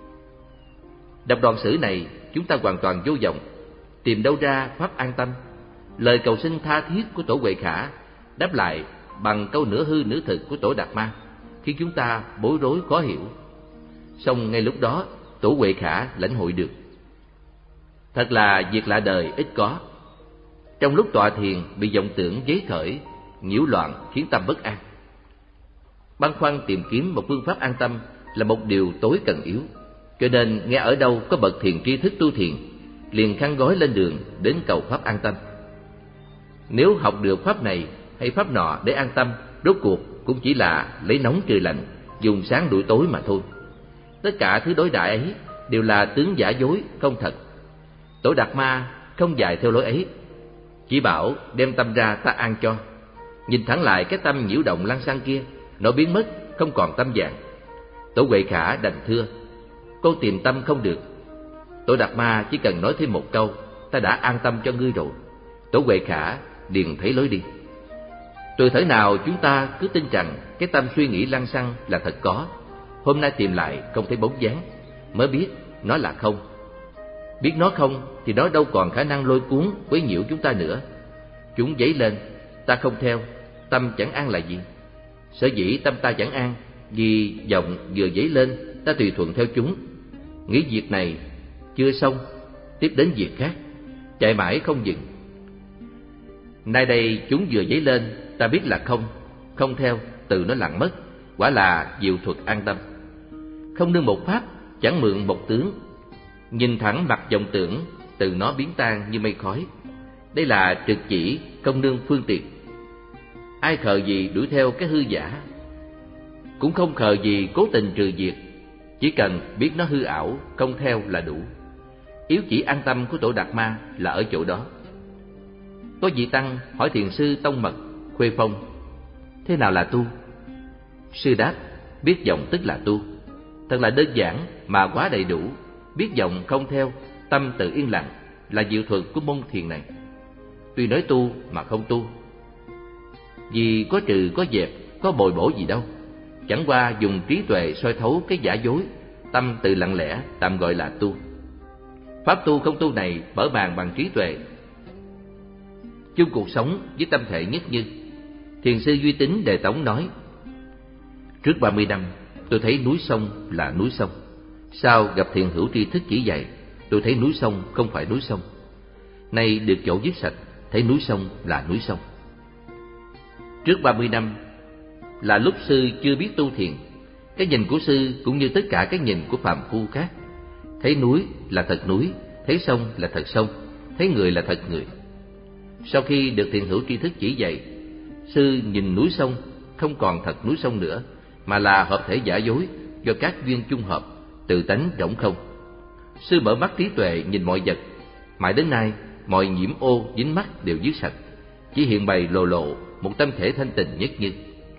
Đọc đoạn sử này, chúng ta hoàn toàn vô vọng, tìm đâu ra pháp an tâm. Lời cầu xin tha thiết của tổ Huệ Khả đáp lại bằng câu nửa hư nửa thực của tổ Đạt Ma, khiến chúng ta bối rối khó hiểu. Song ngay lúc đó, tổ Huệ Khả lãnh hội được. Thật là việc lạ đời ít có. Trong lúc tọa thiền bị vọng tưởng dấy khởi, nhiễu loạn khiến tâm bất an. Băn khoăn tìm kiếm một phương pháp an tâm là một điều tối cần yếu. Cho nên nghe ở đâu có bậc thiền tri thức tu thiền, liền khăn gói lên đường đến cầu pháp an tâm. Nếu học được pháp này hay pháp nọ để an tâm, rốt cuộc cũng chỉ là lấy nóng trừ lạnh, dùng sáng đuổi tối mà thôi. Tất cả thứ đối đãi ấy đều là tướng giả dối, không thật. Tổ Đạt Ma không dạy theo lối ấy, chỉ bảo đem tâm ra ta an cho. Nhìn thẳng lại cái tâm nhiễu động lăng xăng kia, nó biến mất, không còn tâm dạng. Tổ Huệ Khả đành thưa: con tìm tâm không được. Tổ Đạt Ma chỉ cần nói thêm một câu: ta đã an tâm cho ngươi rồi. Tổ Huệ Khả liền thấy lối đi. Từ thời nào chúng ta cứ tin rằng cái tâm suy nghĩ lăng xăng là thật có, hôm nay tìm lại không thấy bóng dáng, mới biết nó là không. Biết nó không thì nó đâu còn khả năng lôi cuốn quấy nhiễu chúng ta nữa. Chúng dấy lên, ta không theo, tâm chẳng an là gì? Sở dĩ tâm ta chẳng an, vì vọng vừa dấy lên, ta tùy thuận theo chúng. Nghĩ việc này chưa xong, tiếp đến việc khác, chạy mãi không dừng. Nay đây chúng vừa dấy lên, ta biết là không, không theo, từ nó lặng mất, quả là diệu thuật an tâm. Không nương một pháp, chẳng mượn một tướng, nhìn thẳng mặt vọng tưởng, từ nó biến tan như mây khói. Đây là trực chỉ, không nương phương tiện. Ai khờ gì đuổi theo cái hư giả, cũng không khờ gì cố tình trừ diệt. Chỉ cần biết nó hư ảo, không theo là đủ. Yếu chỉ an tâm của Tổ Đạt Ma là ở chỗ đó. Có vị tăng hỏi thiền sư Tông Mật, Khuê Phong: thế nào là tu? Sư đáp: biết vọng tức là tu. Thật là đơn giản mà quá đầy đủ. Biết vọng không theo, tâm tự yên lặng là diệu thuật của môn thiền này. Tuy nói tu mà không tu, vì có trừ có dẹp, có bồi bổ gì đâu. Chẳng qua dùng trí tuệ soi thấu cái giả dối, tâm tự lặng lẽ, tạm gọi là tu. Pháp tu không tu này mở màn bằng trí tuệ. Chung cuộc sống với tâm thể nhất như, thiền sư Duy Tín Đề Tống nói: trước ba mươi năm tôi thấy núi sông là núi sông. Sau gặp thiền hữu tri thức chỉ dạy, tôi thấy núi sông không phải núi sông. Nay được chỗ dứt sạch, thấy núi sông là núi sông. Trước ba mươi năm là lúc sư chưa biết tu thiền. Cái nhìn của sư cũng như tất cả cái nhìn của phàm phu khác. Thấy núi là thật núi, thấy sông là thật sông, thấy người là thật người. Sau khi được thiền hữu tri thức chỉ dạy, sư nhìn núi sông không còn thật núi sông nữa, mà là hợp thể giả dối do các duyên chung hợp, tự tánh rỗng không. Sư mở mắt trí tuệ nhìn mọi vật, mãi đến nay mọi nhiễm ô dính mắt đều dứt sạch, chỉ hiện bày lồ lộ một tâm thể thanh tịnh nhất như.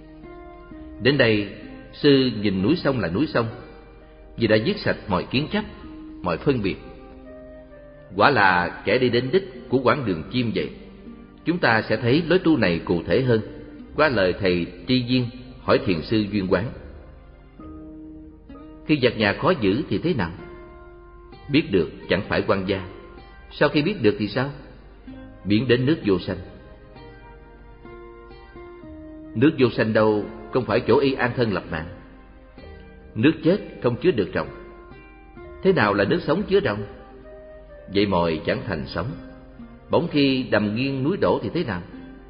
Đến đây sư nhìn núi sông là núi sông, vì đã dứt sạch mọi kiến chấp, mọi phân biệt. Quả là kẻ đi đến đích của quãng đường chim vậy. Chúng ta sẽ thấy lối tu này cụ thể hơn qua lời thầy Tri Viên hỏi thiền sư Duyên Quán: khi vật nhà khó giữ thì thế nào? Biết được chẳng phải quan gia. Sau khi biết được thì sao? Biến đến nước vô sanh. Nước vô sanh đâu không phải chỗ y an thân lập mạng. Nước chết không chứa được rồng. Thế nào là nước sống chứa rồng? Vậy mồi chẳng thành sống. Bỗng khi đầm nghiêng núi đổ thì thế nào?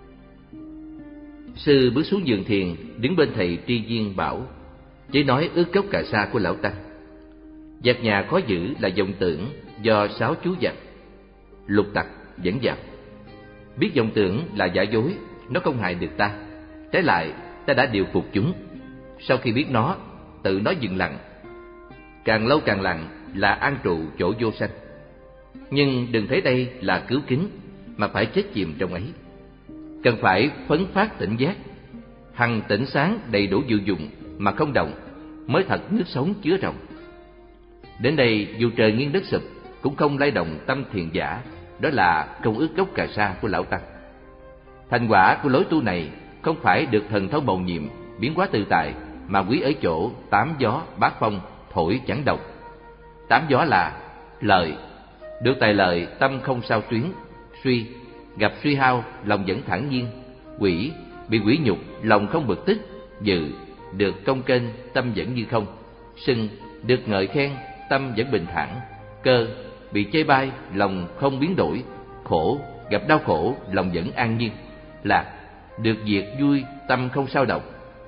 Sư bước xuống giường thiền, đứng bên thầy Tri Viên bảo: chỉ nói ước gốc cà sa của lão tăng. Giặc nhà khó giữ là vọng tưởng do sáu chú giặc, lục tặc dẫn vào. Biết vọng tưởng là giả dối, nó không hại được ta. Trái lại, ta đã điều phục chúng. Sau khi biết nó, tự nó dừng lặng. Càng lâu càng lặng là an trụ chỗ vô sanh. Nhưng đừng thấy đây là cứu kính, mà phải chết chìm trong ấy. Cần phải phấn phát tỉnh giác, hằng tỉnh sáng đầy đủ dự dụng mà không động, mới thật nước sống chứa rồng. Đến đây dù trời nghiêng đất sụp cũng không lay động tâm thiền giả. Đó là công ước gốc cà sa của lão tăng. Thành quả của lối tu này không phải được thần thông mầu nhiệm, biến hóa tự tại, mà quý ở chỗ tám gió bát phong thổi chẳng độc. Tám gió là lợi, được tài lợi tâm không sao tuyến, suy, gặp suy hao lòng vẫn thản nhiên, quỷ, bị quỷ nhục lòng không bực tức, dự, được công kênh tâm vẫn như không, sưng, được ngợi khen tâm vẫn bình thản, cơ, bị chê bai lòng không biến đổi, khổ, gặp đau khổ lòng vẫn an nhiên, lạc, được diệt vui tâm không sao động.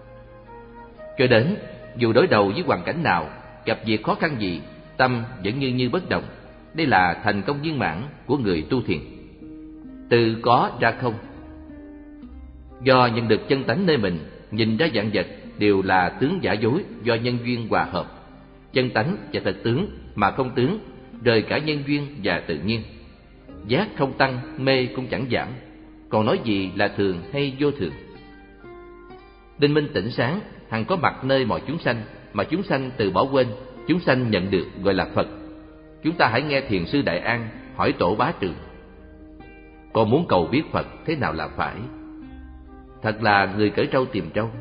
Cho đến dù đối đầu với hoàn cảnh nào, gặp việc khó khăn gì, tâm vẫn như như bất động. Đây là thành công viên mãn của người tu thiền. Từ có ra không. Do nhận được chân tánh nơi mình, nhìn ra vạn vật đều là tướng giả dối do nhân duyên hòa hợp. Chân tánh và thật tướng mà không tướng, rời cả nhân duyên và tự nhiên. Giác không tăng, mê cũng chẳng giảm. Còn nói gì là thường hay vô thường? Tinh minh tỉnh sáng hằng có mặt nơi mọi chúng sanh, mà chúng sanh từ bỏ quên, chúng sanh nhận được gọi là Phật. Chúng ta hãy nghe thiền sư Đại An hỏi Tổ Bá Trường: con muốn cầu biết Phật thế nào là phải? Thật là người cởi trâu tìm trâu.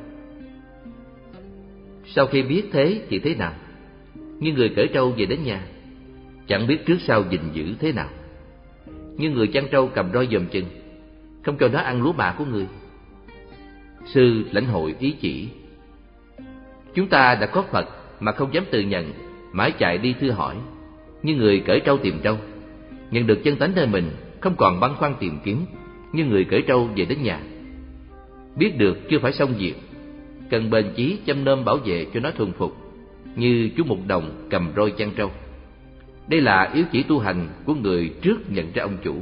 Sau khi biết thế thì thế nào? Như người cởi trâu về đến nhà, chẳng biết trước sau gìn giữ thế nào. Như người chăn trâu cầm roi dòm chừng, không cho nó ăn lúa mạ của người. Sư lãnh hội ý chỉ. Chúng ta đã có Phật mà không dám tự nhận, mãi chạy đi thưa hỏi. Như người cởi trâu tìm trâu, nhận được chân tánh nơi mình, không còn băn khoăn tìm kiếm. Như người cởi trâu về đến nhà. Biết được chưa phải xong việc, cần bền chí chăm nom bảo vệ cho nó thuần phục, như chú mục đồng cầm roi chăn trâu. Đây là yếu chỉ tu hành của người trước nhận ra ông chủ.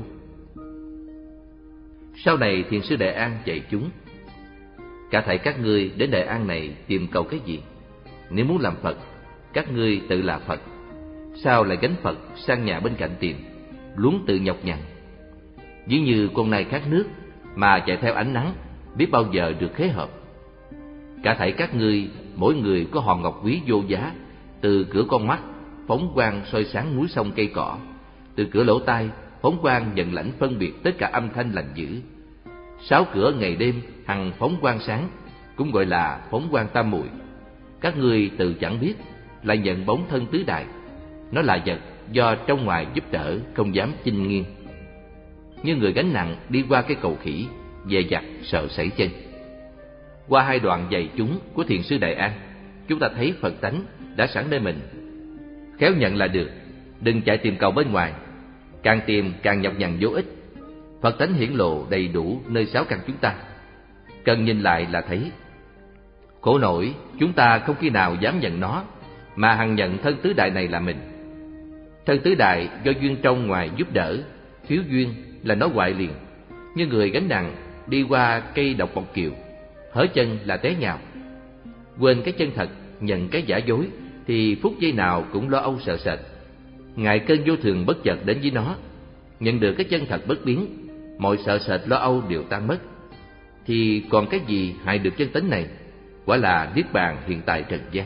Sau này Thiền sư Đại An dạy chúng: cả thảy các ngươi đến Đại An này tìm cầu cái gì? Nếu muốn làm Phật, các ngươi tự là Phật, sao lại gánh Phật sang nhà bên cạnh tìm, luống tự nhọc nhằn? Ví như con nai khát nước mà chạy theo ánh nắng, biết bao giờ được khế hợp. Cả thảy các ngươi, mỗi người có hòn ngọc quý vô giá, từ cửa con mắt phóng quang soi sáng núi sông cây cỏ, từ cửa lỗ tai phóng quang nhận lãnh phân biệt tất cả âm thanh lành dữ. Sáu cửa ngày đêm hằng phóng quang sáng, cũng gọi là phóng quang tam muội. Các ngươi tự chẳng biết, lại nhận bóng thân tứ đại. Nó là vật do trong ngoài giúp đỡ, không dám chinh nghiêng. Như người gánh nặng đi qua cái cầu khỉ, dè dặt sợ sẩy chân. Qua hai đoạn dạy chúng của Thiền sư Đại An, chúng ta thấy Phật tánh đã sẵn nơi mình. Khéo nhận là được, đừng chạy tìm cầu bên ngoài, càng tìm càng nhọc nhằn vô ích. Phật tánh hiển lộ đầy đủ nơi sáu căn chúng ta. Cần nhìn lại là thấy. Khổ nổi chúng ta không khi nào dám nhận nó, mà hằng nhận thân tứ đại này là mình. Thân tứ đại do duyên trong ngoài giúp đỡ, thiếu duyên là nó hoại liền. Như người gánh nặng đi qua cây độc bọc kiều, hở chân là té nhào. Quên cái chân thật, nhận cái giả dối, thì phút giây nào cũng lo âu sợ sệt. Ngại cơn vô thường bất chợt đến với nó, nhận được cái chân thật bất biến, mọi sợ sệt lo âu đều tan mất. Thì còn cái gì hại được chân tánh này? Quả là niết bàn hiện tại trần gian.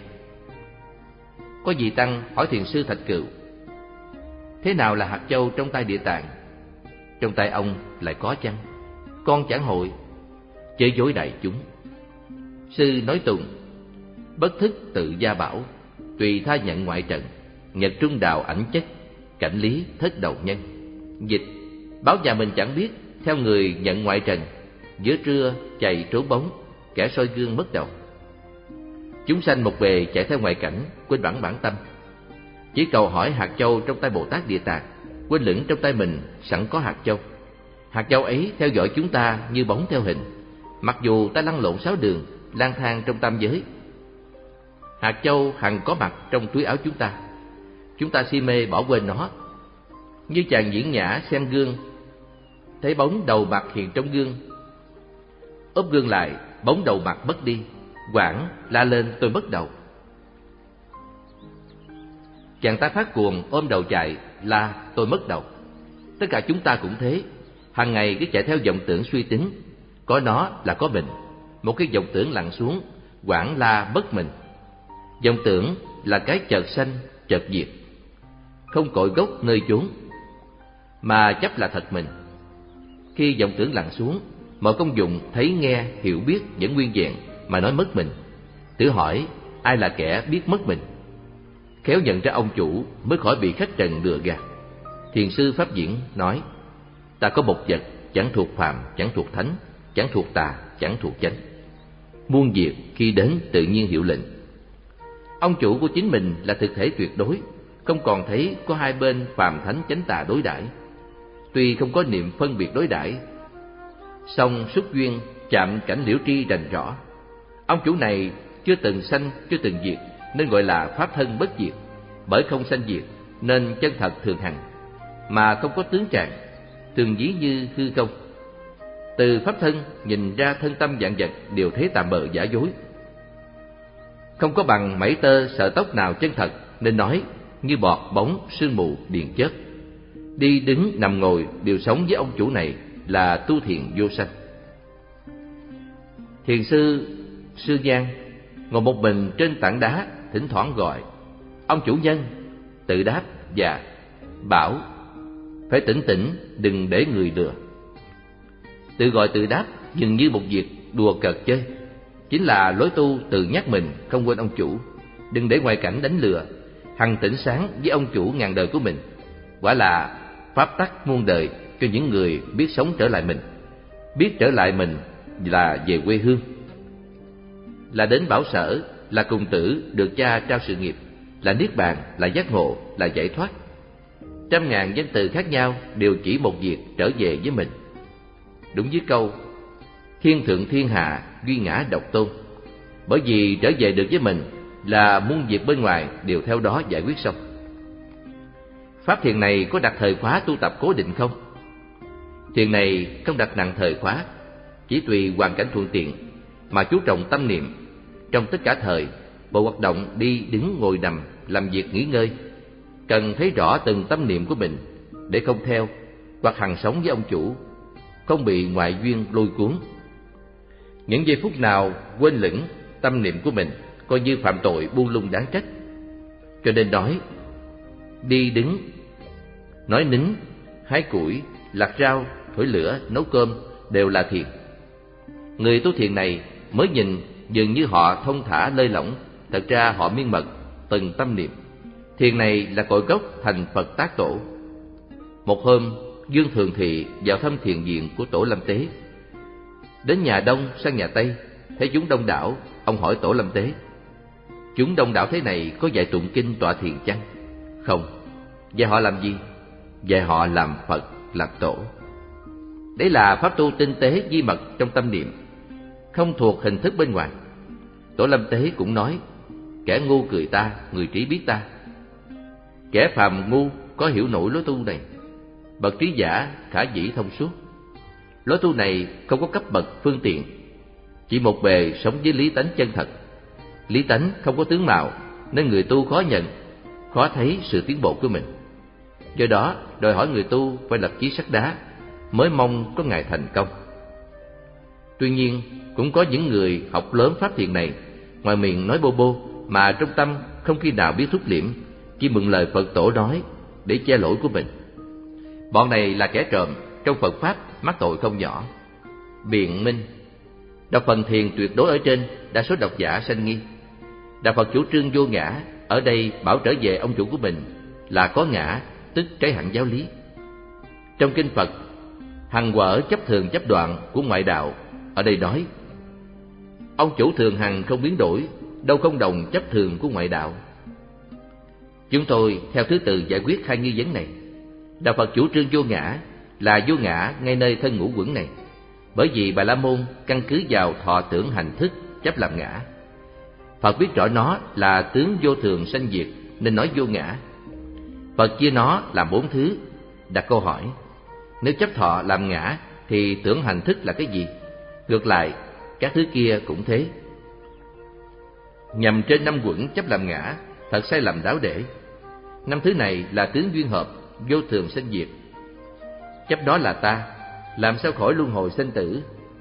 Có vị tăng hỏi Thiền sư Thạch Cựu: thế nào là hạt châu trong tay Địa Tạng? Trong tay ông lại có chăng? Con chẳng hội. Chớ dối đại chúng. Sư nói tùng: bất thức tự gia bảo, tùy tha nhận ngoại trần, nhật trung đạo ảnh chất, cảnh lý thất đầu nhân. Dịch: báo nhà mình chẳng biết, theo người nhận ngoại trần, giữa trưa chạy trốn bóng, kẻ soi gương mất đầu. Chúng sanh một bề chạy theo ngoại cảnh, quên bản bản tâm. Chỉ cầu hỏi hạt châu trong tay Bồ Tát Địa Tạng, quên lửng trong tay mình sẵn có hạt châu. Hạt châu ấy theo dõi chúng ta như bóng theo hình, mặc dù ta lăn lộn sáu đường, lang thang trong tam giới. Hạt châu hằng có mặt trong túi áo chúng ta. Chúng ta si mê bỏ quên nó. Như chàng diễn nhã xem gương, thấy bóng đầu mặt hiện trong gương, ốp gương lại, bóng đầu mặt mất đi, hoảng la lên tôi mất đầu. Chàng ta phát cuồng ôm đầu chạy, la tôi mất đầu. Tất cả chúng ta cũng thế, hàng ngày cứ chạy theo vọng tưởng suy tính, có nó là có mình. Một cái vọng tưởng lặn xuống, hoảng la bất mình. Vọng tưởng là cái chợt sanh chợt diệt, không cội gốc nơi chốn, mà chấp là thật mình. Khi vọng tưởng lặn xuống, mọi công dụng thấy nghe hiểu biết vẫn nguyên vẹn, mà nói mất mình. Tự hỏi ai là kẻ biết mất mình? Khéo nhận ra ông chủ mới khỏi bị khách trần lừa gạt. Thiền sư Pháp Diễn nói: ta có một vật chẳng thuộc phàm, chẳng thuộc thánh, chẳng thuộc tà, chẳng thuộc chánh. Muôn việc khi đến tự nhiên hiệu lệnh. Ông chủ của chính mình là thực thể tuyệt đối, không còn thấy có hai bên phàm thánh chánh tà đối đãi. Tuy không có niệm phân biệt đối đãi, song xúc duyên chạm cảnh liễu tri rành rõ. Ông chủ này chưa từng sanh, chưa từng diệt, nên gọi là pháp thân bất diệt. Bởi không sanh diệt nên chân thật thường hằng, mà không có tướng trạng, thường ví như hư không. Từ pháp thân nhìn ra thân tâm vạn vật đều thấy tạm bợ giả dối. Không có bằng mảy tơ sợi tóc nào chân thật, nên nói như bọt bóng sương mù điện chớp. Đi đứng nằm ngồi đều sống với ông chủ này là tu thiền vô sanh. Thiền sư Sư Giang ngồi một mình trên tảng đá, thỉnh thoảng gọi: ông chủ nhân. Tự đáp: dạ. Bảo: phải tỉnh tỉnh, đừng để người lừa. Tự gọi tự đáp dường như một việc đùa cợt chơi, chính là lối tu tự nhắc mình không quên ông chủ, đừng để ngoại cảnh đánh lừa, hằng tỉnh sáng với ông chủ ngàn đời của mình. Quả là pháp tắc muôn đời cho những người biết sống trở lại mình. Biết trở lại mình là về quê hương, là đến bảo sở, là cùng tử được cha trao sự nghiệp, là niết bàn, là giác ngộ, là giải thoát. Trăm ngàn danh từ khác nhau đều chỉ một việc trở về với mình. Đúng với câu thiên thượng thiên hạ, duy ngã độc tôn. Bởi vì trở về được với mình là muôn việc bên ngoài đều theo đó giải quyết xong. Pháp thiền này có đặt thời khóa tu tập cố định không? Thiền này không đặt nặng thời khóa, chỉ tùy hoàn cảnh thuận tiện mà chú trọng tâm niệm. Trong tất cả thời, bộ hoạt động đi đứng ngồi nằm, làm việc nghỉ ngơi, cần thấy rõ từng tâm niệm của mình để không theo hoặc hằng sống với ông chủ, không bị ngoại duyên lôi cuốn. Những giây phút nào quên lửng tâm niệm của mình coi như phạm tội buông lung đáng trách. Cho nên nói đi đứng, nói nín, hái củi, lặt rau, thổi lửa, nấu cơm đều là thiền. Người tu thiền này mới nhìn dường như họ thông thả lơi lỏng, thật ra họ miên mật từng tâm niệm. Thiền này là cội gốc thành Phật tác tổ. Một hôm, Dương Thường Thị vào thăm thiền viện của Tổ Lâm Tế. Đến nhà Đông sang nhà Tây, thấy chúng đông đảo, ông hỏi Tổ Lâm Tế: chúng đông đảo thế này có dạy tụng kinh tọa thiền chăng? Không. Dạy họ làm gì? Dạy họ làm Phật, làm Tổ. Đấy là pháp tu tinh tế di mật trong tâm niệm, không thuộc hình thức bên ngoài. Tổ Lâm Tế cũng nói: kẻ ngu cười ta, người trí biết ta. Kẻ phàm ngu có hiểu nổi lối tu này, bậc trí giả khả dĩ thông suốt. Lối tu này không có cấp bậc phương tiện, chỉ một bề sống với lý tánh chân thật. Lý tánh không có tướng mạo, nên người tu khó nhận, khó thấy sự tiến bộ của mình. Do đó, đòi hỏi người tu phải lập chí sắt đá, mới mong có ngày thành công. Tuy nhiên, cũng có những người học lớn pháp thiền này, ngoài miệng nói bô bô, mà trong tâm không khi nào biết thúc liễm, chỉ mượn lời Phật Tổ nói để che lỗi của mình. Bọn này là kẻ trộm, trong Phật Pháp mắc tội không nhỏ. Biện minh: đọc phần thiền tuyệt đối ở trên, đa số độc giả sanh nghi. Đạo Phật chủ trương vô ngã, ở đây bảo trở về ông chủ của mình là có ngã, tức trái hẳn giáo lý. Trong kinh Phật, hằng quở chấp thường chấp đoạn của ngoại đạo, ở đây nói ông chủ thường hằng không biến đổi, đâu không đồng chấp thường của ngoại đạo. Chúng tôi theo thứ tự giải quyết hai nghi vấn này. Đạo Phật chủ trương vô ngã là vô ngã ngay nơi thân ngũ uẩn này, bởi vì Bà La Môn căn cứ vào thọ tưởng hành thức chấp làm ngã. Phật biết rõ nó là tướng vô thường sanh diệt nên nói vô ngã. Phật chia nó làm bốn thứ, đặt câu hỏi: nếu chấp thọ làm ngã thì tưởng hành thức là cái gì? Ngược lại, các thứ kia cũng thế. Nhằm trên năm uẩn chấp làm ngã, thật sai lầm đáo để. Năm thứ này là tướng duyên hợp, vô thường sanh diệt. Chấp đó là ta, làm sao khỏi luân hồi sinh tử?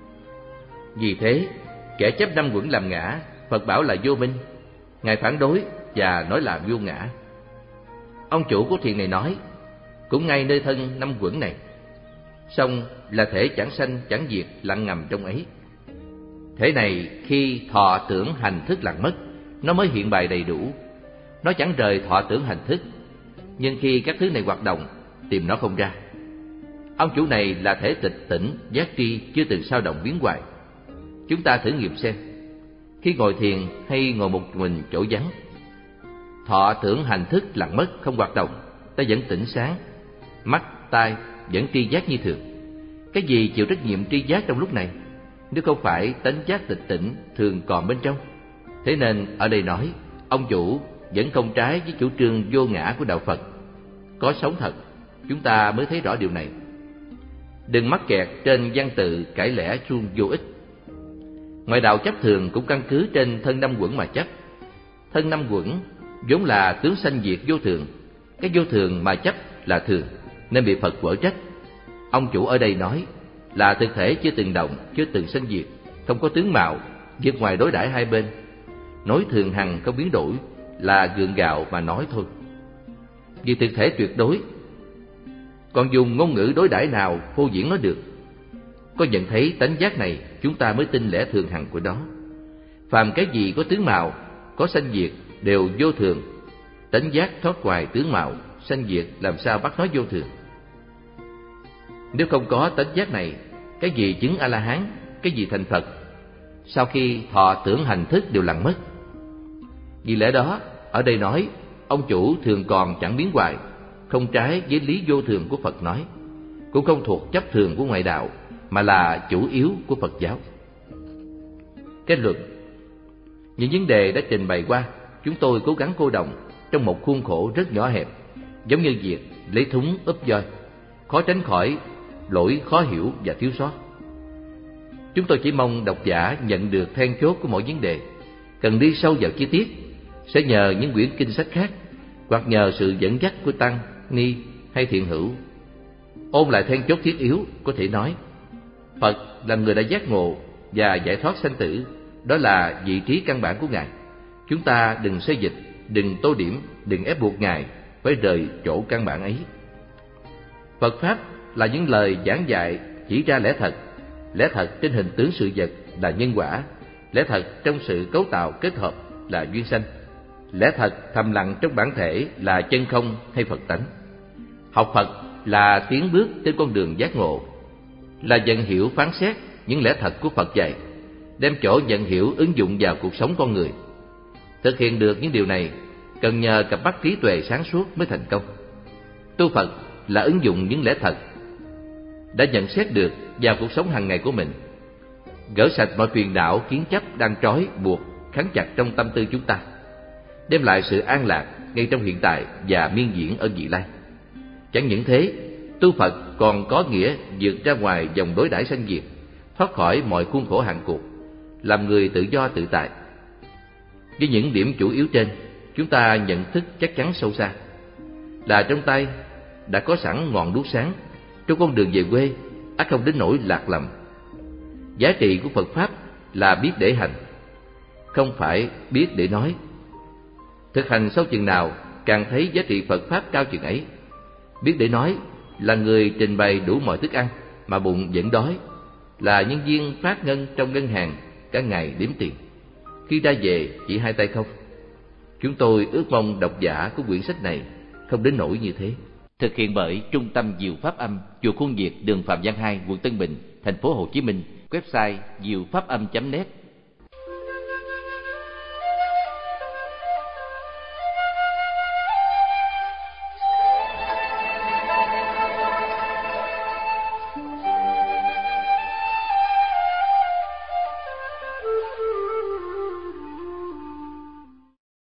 Vì thế, kẻ chấp năm uẩn làm ngã, Phật bảo là vô minh. Ngài phản đối và nói là vô ngã. Ông chủ của thiền này nói, cũng ngay nơi thân năm uẩn này, song là thể chẳng sanh chẳng diệt, lặng ngầm trong ấy. Thể này khi thọ tưởng hành thức lặng mất, nó mới hiện bày đầy đủ. Nó chẳng rời thọ tưởng hành thức, nhưng khi các thứ này hoạt động, tìm nó không ra. Ông chủ này là thể tịch tỉnh, giác tri, chưa từng sao động biến hoài. Chúng ta thử nghiệm xem, khi ngồi thiền hay ngồi một mình chỗ vắng, thọ tưởng hành thức lặng mất không hoạt động, ta vẫn tỉnh sáng, mắt, tai vẫn tri giác như thường. Cái gì chịu trách nhiệm tri giác trong lúc này, nếu không phải tánh giác tịch tỉnh thường còn bên trong? Thế nên ở đây nói, ông chủ vẫn không trái với chủ trương vô ngã của đạo Phật. Có sống thật, chúng ta mới thấy rõ điều này. Đừng mắc kẹt trên văn tự cãi lẽ suông vô ích. Ngoại đạo chấp thường cũng căn cứ trên thân năm uẩn mà chấp. Thân năm uẩn vốn là tướng sanh diệt vô thường, cái vô thường mà chấp là thường, nên bị Phật quở trách. Ông chủ ở đây nói là thực thể chưa từng động, chưa từng sanh diệt, không có tướng mạo, vượt ngoài đối đãi hai bên. Nói thường hằng không biến đổi là gượng gạo mà nói thôi. Vì thực thể tuyệt đối, còn dùng ngôn ngữ đối đãi nào phô diễn nó được? Có nhận thấy tánh giác này, chúng ta mới tin lẽ thường hằng của đó. Phàm cái gì có tướng mạo, có sanh diệt đều vô thường. Tánh giác thoát ngoài tướng mạo, sanh diệt làm sao bắt nói vô thường? Nếu không có tánh giác này, cái gì chứng A-la-hán, cái gì thành Phật, sau khi thọ tưởng hành thức đều lặng mất. Vì lẽ đó, ở đây nói, ông chủ thường còn chẳng biến hoài, không trái với lý vô thường của Phật nói, cũng không thuộc chấp thường của ngoại đạo, mà là chủ yếu của Phật giáo. Kết luận: những vấn đề đã trình bày qua, chúng tôi cố gắng cô đọng trong một khuôn khổ rất nhỏ hẹp, giống như việc lấy thúng úp voi, khó tránh khỏi lỗi khó hiểu và thiếu sót. Chúng tôi chỉ mong độc giả nhận được then chốt của mỗi vấn đề. Cần đi sâu vào chi tiết, sẽ nhờ những quyển kinh sách khác, hoặc nhờ sự dẫn dắt của tăng, ni hay thiện hữu. Ôn lại then chốt thiết yếu, có thể nói: Phật là người đã giác ngộ và giải thoát sanh tử, đó là vị trí căn bản của Ngài. Chúng ta đừng xây dịch, đừng tô điểm, đừng ép buộc Ngài phải rời chỗ căn bản ấy. Phật Pháp là những lời giảng dạy chỉ ra lẽ thật. Lẽ thật trên hình tướng sự vật là nhân quả. Lẽ thật trong sự cấu tạo kết hợp là duyên sanh. Lẽ thật thầm lặng trong bản thể là chân không hay Phật tánh. Học Phật là tiến bước trên con đường giác ngộ, là nhận hiểu phán xét những lẽ thật của Phật dạy, đem chỗ nhận hiểu ứng dụng vào cuộc sống con người. Thực hiện được những điều này cần nhờ cặp mắt trí tuệ sáng suốt mới thành công. Tu Phật là ứng dụng những lẽ thật đã nhận xét được vào cuộc sống hàng ngày của mình, gỡ sạch mọi phiền não kiến chấp đang trói buộc khắn chặt trong tâm tư chúng ta, đem lại sự an lạc ngay trong hiện tại và miên diễn ở vị lai. Chẳng những thế, tu Phật còn có nghĩa vượt ra ngoài dòng đối đãi sanh diệt, thoát khỏi mọi khuôn khổ hạn cuộc, làm người tự do tự tại. Với những điểm chủ yếu trên, chúng ta nhận thức chắc chắn sâu xa là trong tay đã có sẵn ngọn đuốc sáng, trong con đường về quê ắt không đến nỗi lạc lầm. Giá trị của Phật Pháp là biết để hành, không phải biết để nói. Thực hành sâu chừng nào càng thấy giá trị Phật Pháp cao chừng ấy. Biết để nói là người trình bày đủ mọi thức ăn mà bụng vẫn đói, là nhân viên phát ngân trong ngân hàng cả ngày đếm tiền, khi ra về chỉ hai tay không. Chúng tôi ước mong độc giả của quyển sách này không đến nỗi như thế. Thực hiện bởi Trung tâm Diệu Pháp Âm, chùa Khuôn Việt, đường Phạm Văn hai, quận Tân Bình, thành phố Hồ Chí Minh. Website diệu pháp âm chấm net.